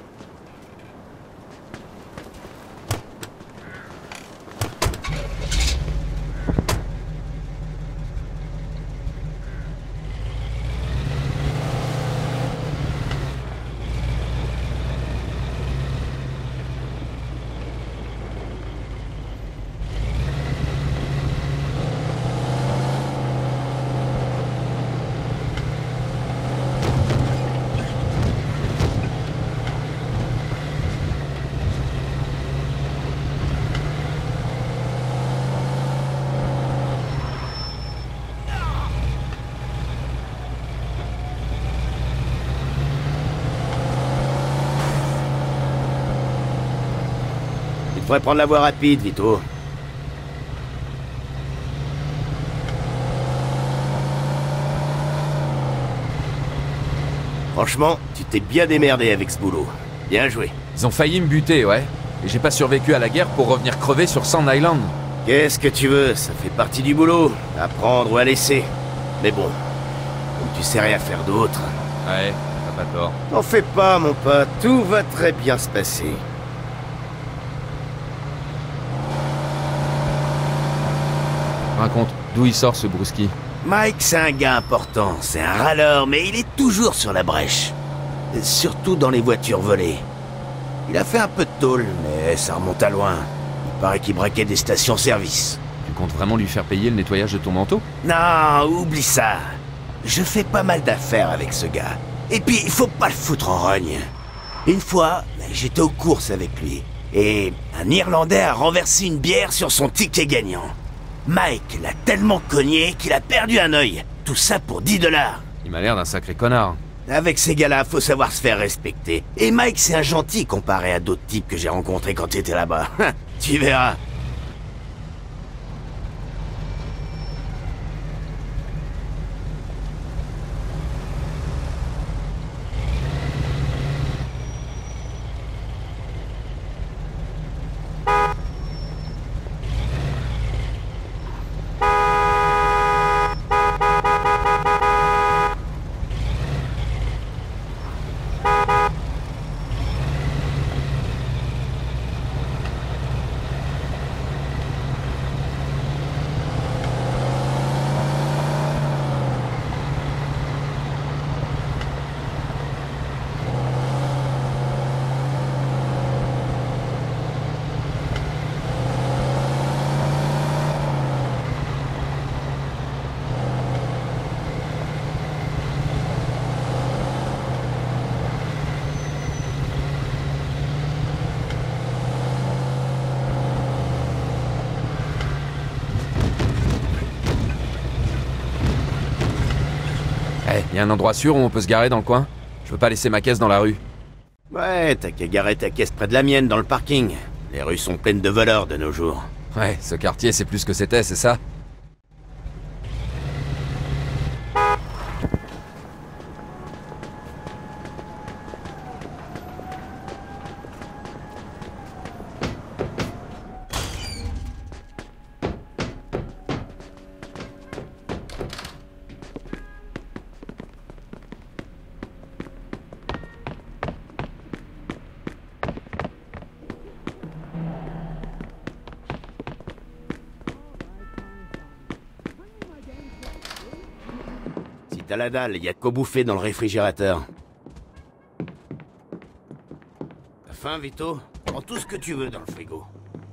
[SPEAKER 9] Il faudrait prendre la voie rapide, Vito. Franchement, tu t'es bien démerdé avec ce boulot. Bien joué.
[SPEAKER 1] Ils ont failli me buter, ouais. Et j'ai pas survécu à la guerre pour revenir crever sur Sand Island.
[SPEAKER 9] Qu'est-ce que tu veux? Ça fait partie du boulot. À prendre ou à laisser. Mais bon, comme tu sais rien faire d'autre...
[SPEAKER 1] Ouais, t'as pas tort.
[SPEAKER 9] T'en fais pas, mon pote. Tout va très bien se passer.
[SPEAKER 1] Raconte, d'où il sort ce Brewski?
[SPEAKER 9] Mike, c'est un gars important. C'est un râleur, mais il est toujours sur la brèche. Surtout dans les voitures volées. Il a fait un peu de tôle, mais ça remonte à loin. Il paraît qu'il braquait des stations-service.
[SPEAKER 1] Tu comptes vraiment lui faire payer le nettoyage de ton manteau?
[SPEAKER 9] Non, oublie ça. Je fais pas mal d'affaires avec ce gars. Et puis, il faut pas le foutre en rogne. Une fois, j'étais aux courses avec lui. Et un Irlandais a renversé une bière sur son ticket gagnant. Mike l'a tellement cogné qu'il a perdu un œil. Tout ça pour 10 $.
[SPEAKER 1] Il m'a l'air d'un sacré connard.
[SPEAKER 9] Avec ces gars-là, faut savoir se faire respecter. Et Mike, c'est un gentil comparé à d'autres types que j'ai rencontrés quand tu étais là-bas. Tu verras.
[SPEAKER 1] Y a un endroit sûr où on peut se garer dans le coin? Je veux pas laisser ma caisse dans la rue.
[SPEAKER 9] Ouais, t'as qu'à garer ta caisse près de la mienne dans le parking. Les rues sont pleines de voleurs de nos jours.
[SPEAKER 1] Ouais, ce quartier c'est plus ce que c'était, c'est ça?
[SPEAKER 6] t'as la dalle, y a de quoi bouffer dans le réfrigérateur. T'as faim, Vito? Prends tout ce que tu veux dans le frigo.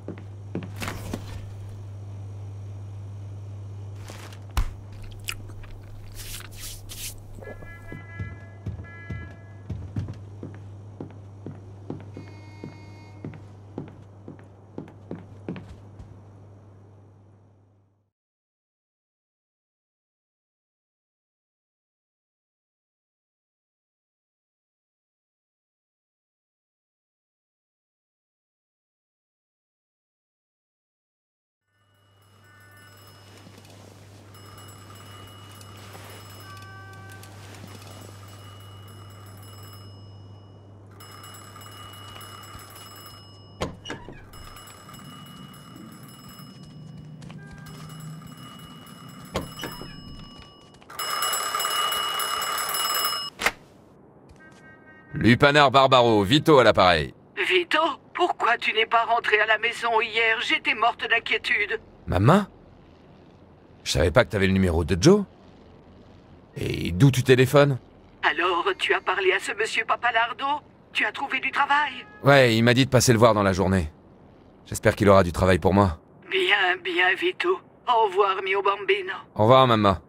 [SPEAKER 1] Lupanar Barbaro, Vito à l'appareil.
[SPEAKER 11] Vito, pourquoi tu n'es pas rentré à la maison hier? J'étais morte d'inquiétude.
[SPEAKER 1] Maman? Je savais pas que t'avais le numéro de Joe. Et d'où tu téléphones?
[SPEAKER 11] Alors, tu as parlé à ce monsieur Papalardo? Tu as trouvé du travail?
[SPEAKER 1] Ouais, il m'a dit de passer le voir dans la journée. J'espère qu'il aura du travail pour moi.
[SPEAKER 11] Bien, bien, Vito. Au revoir, mio bambino.
[SPEAKER 1] Au revoir, maman.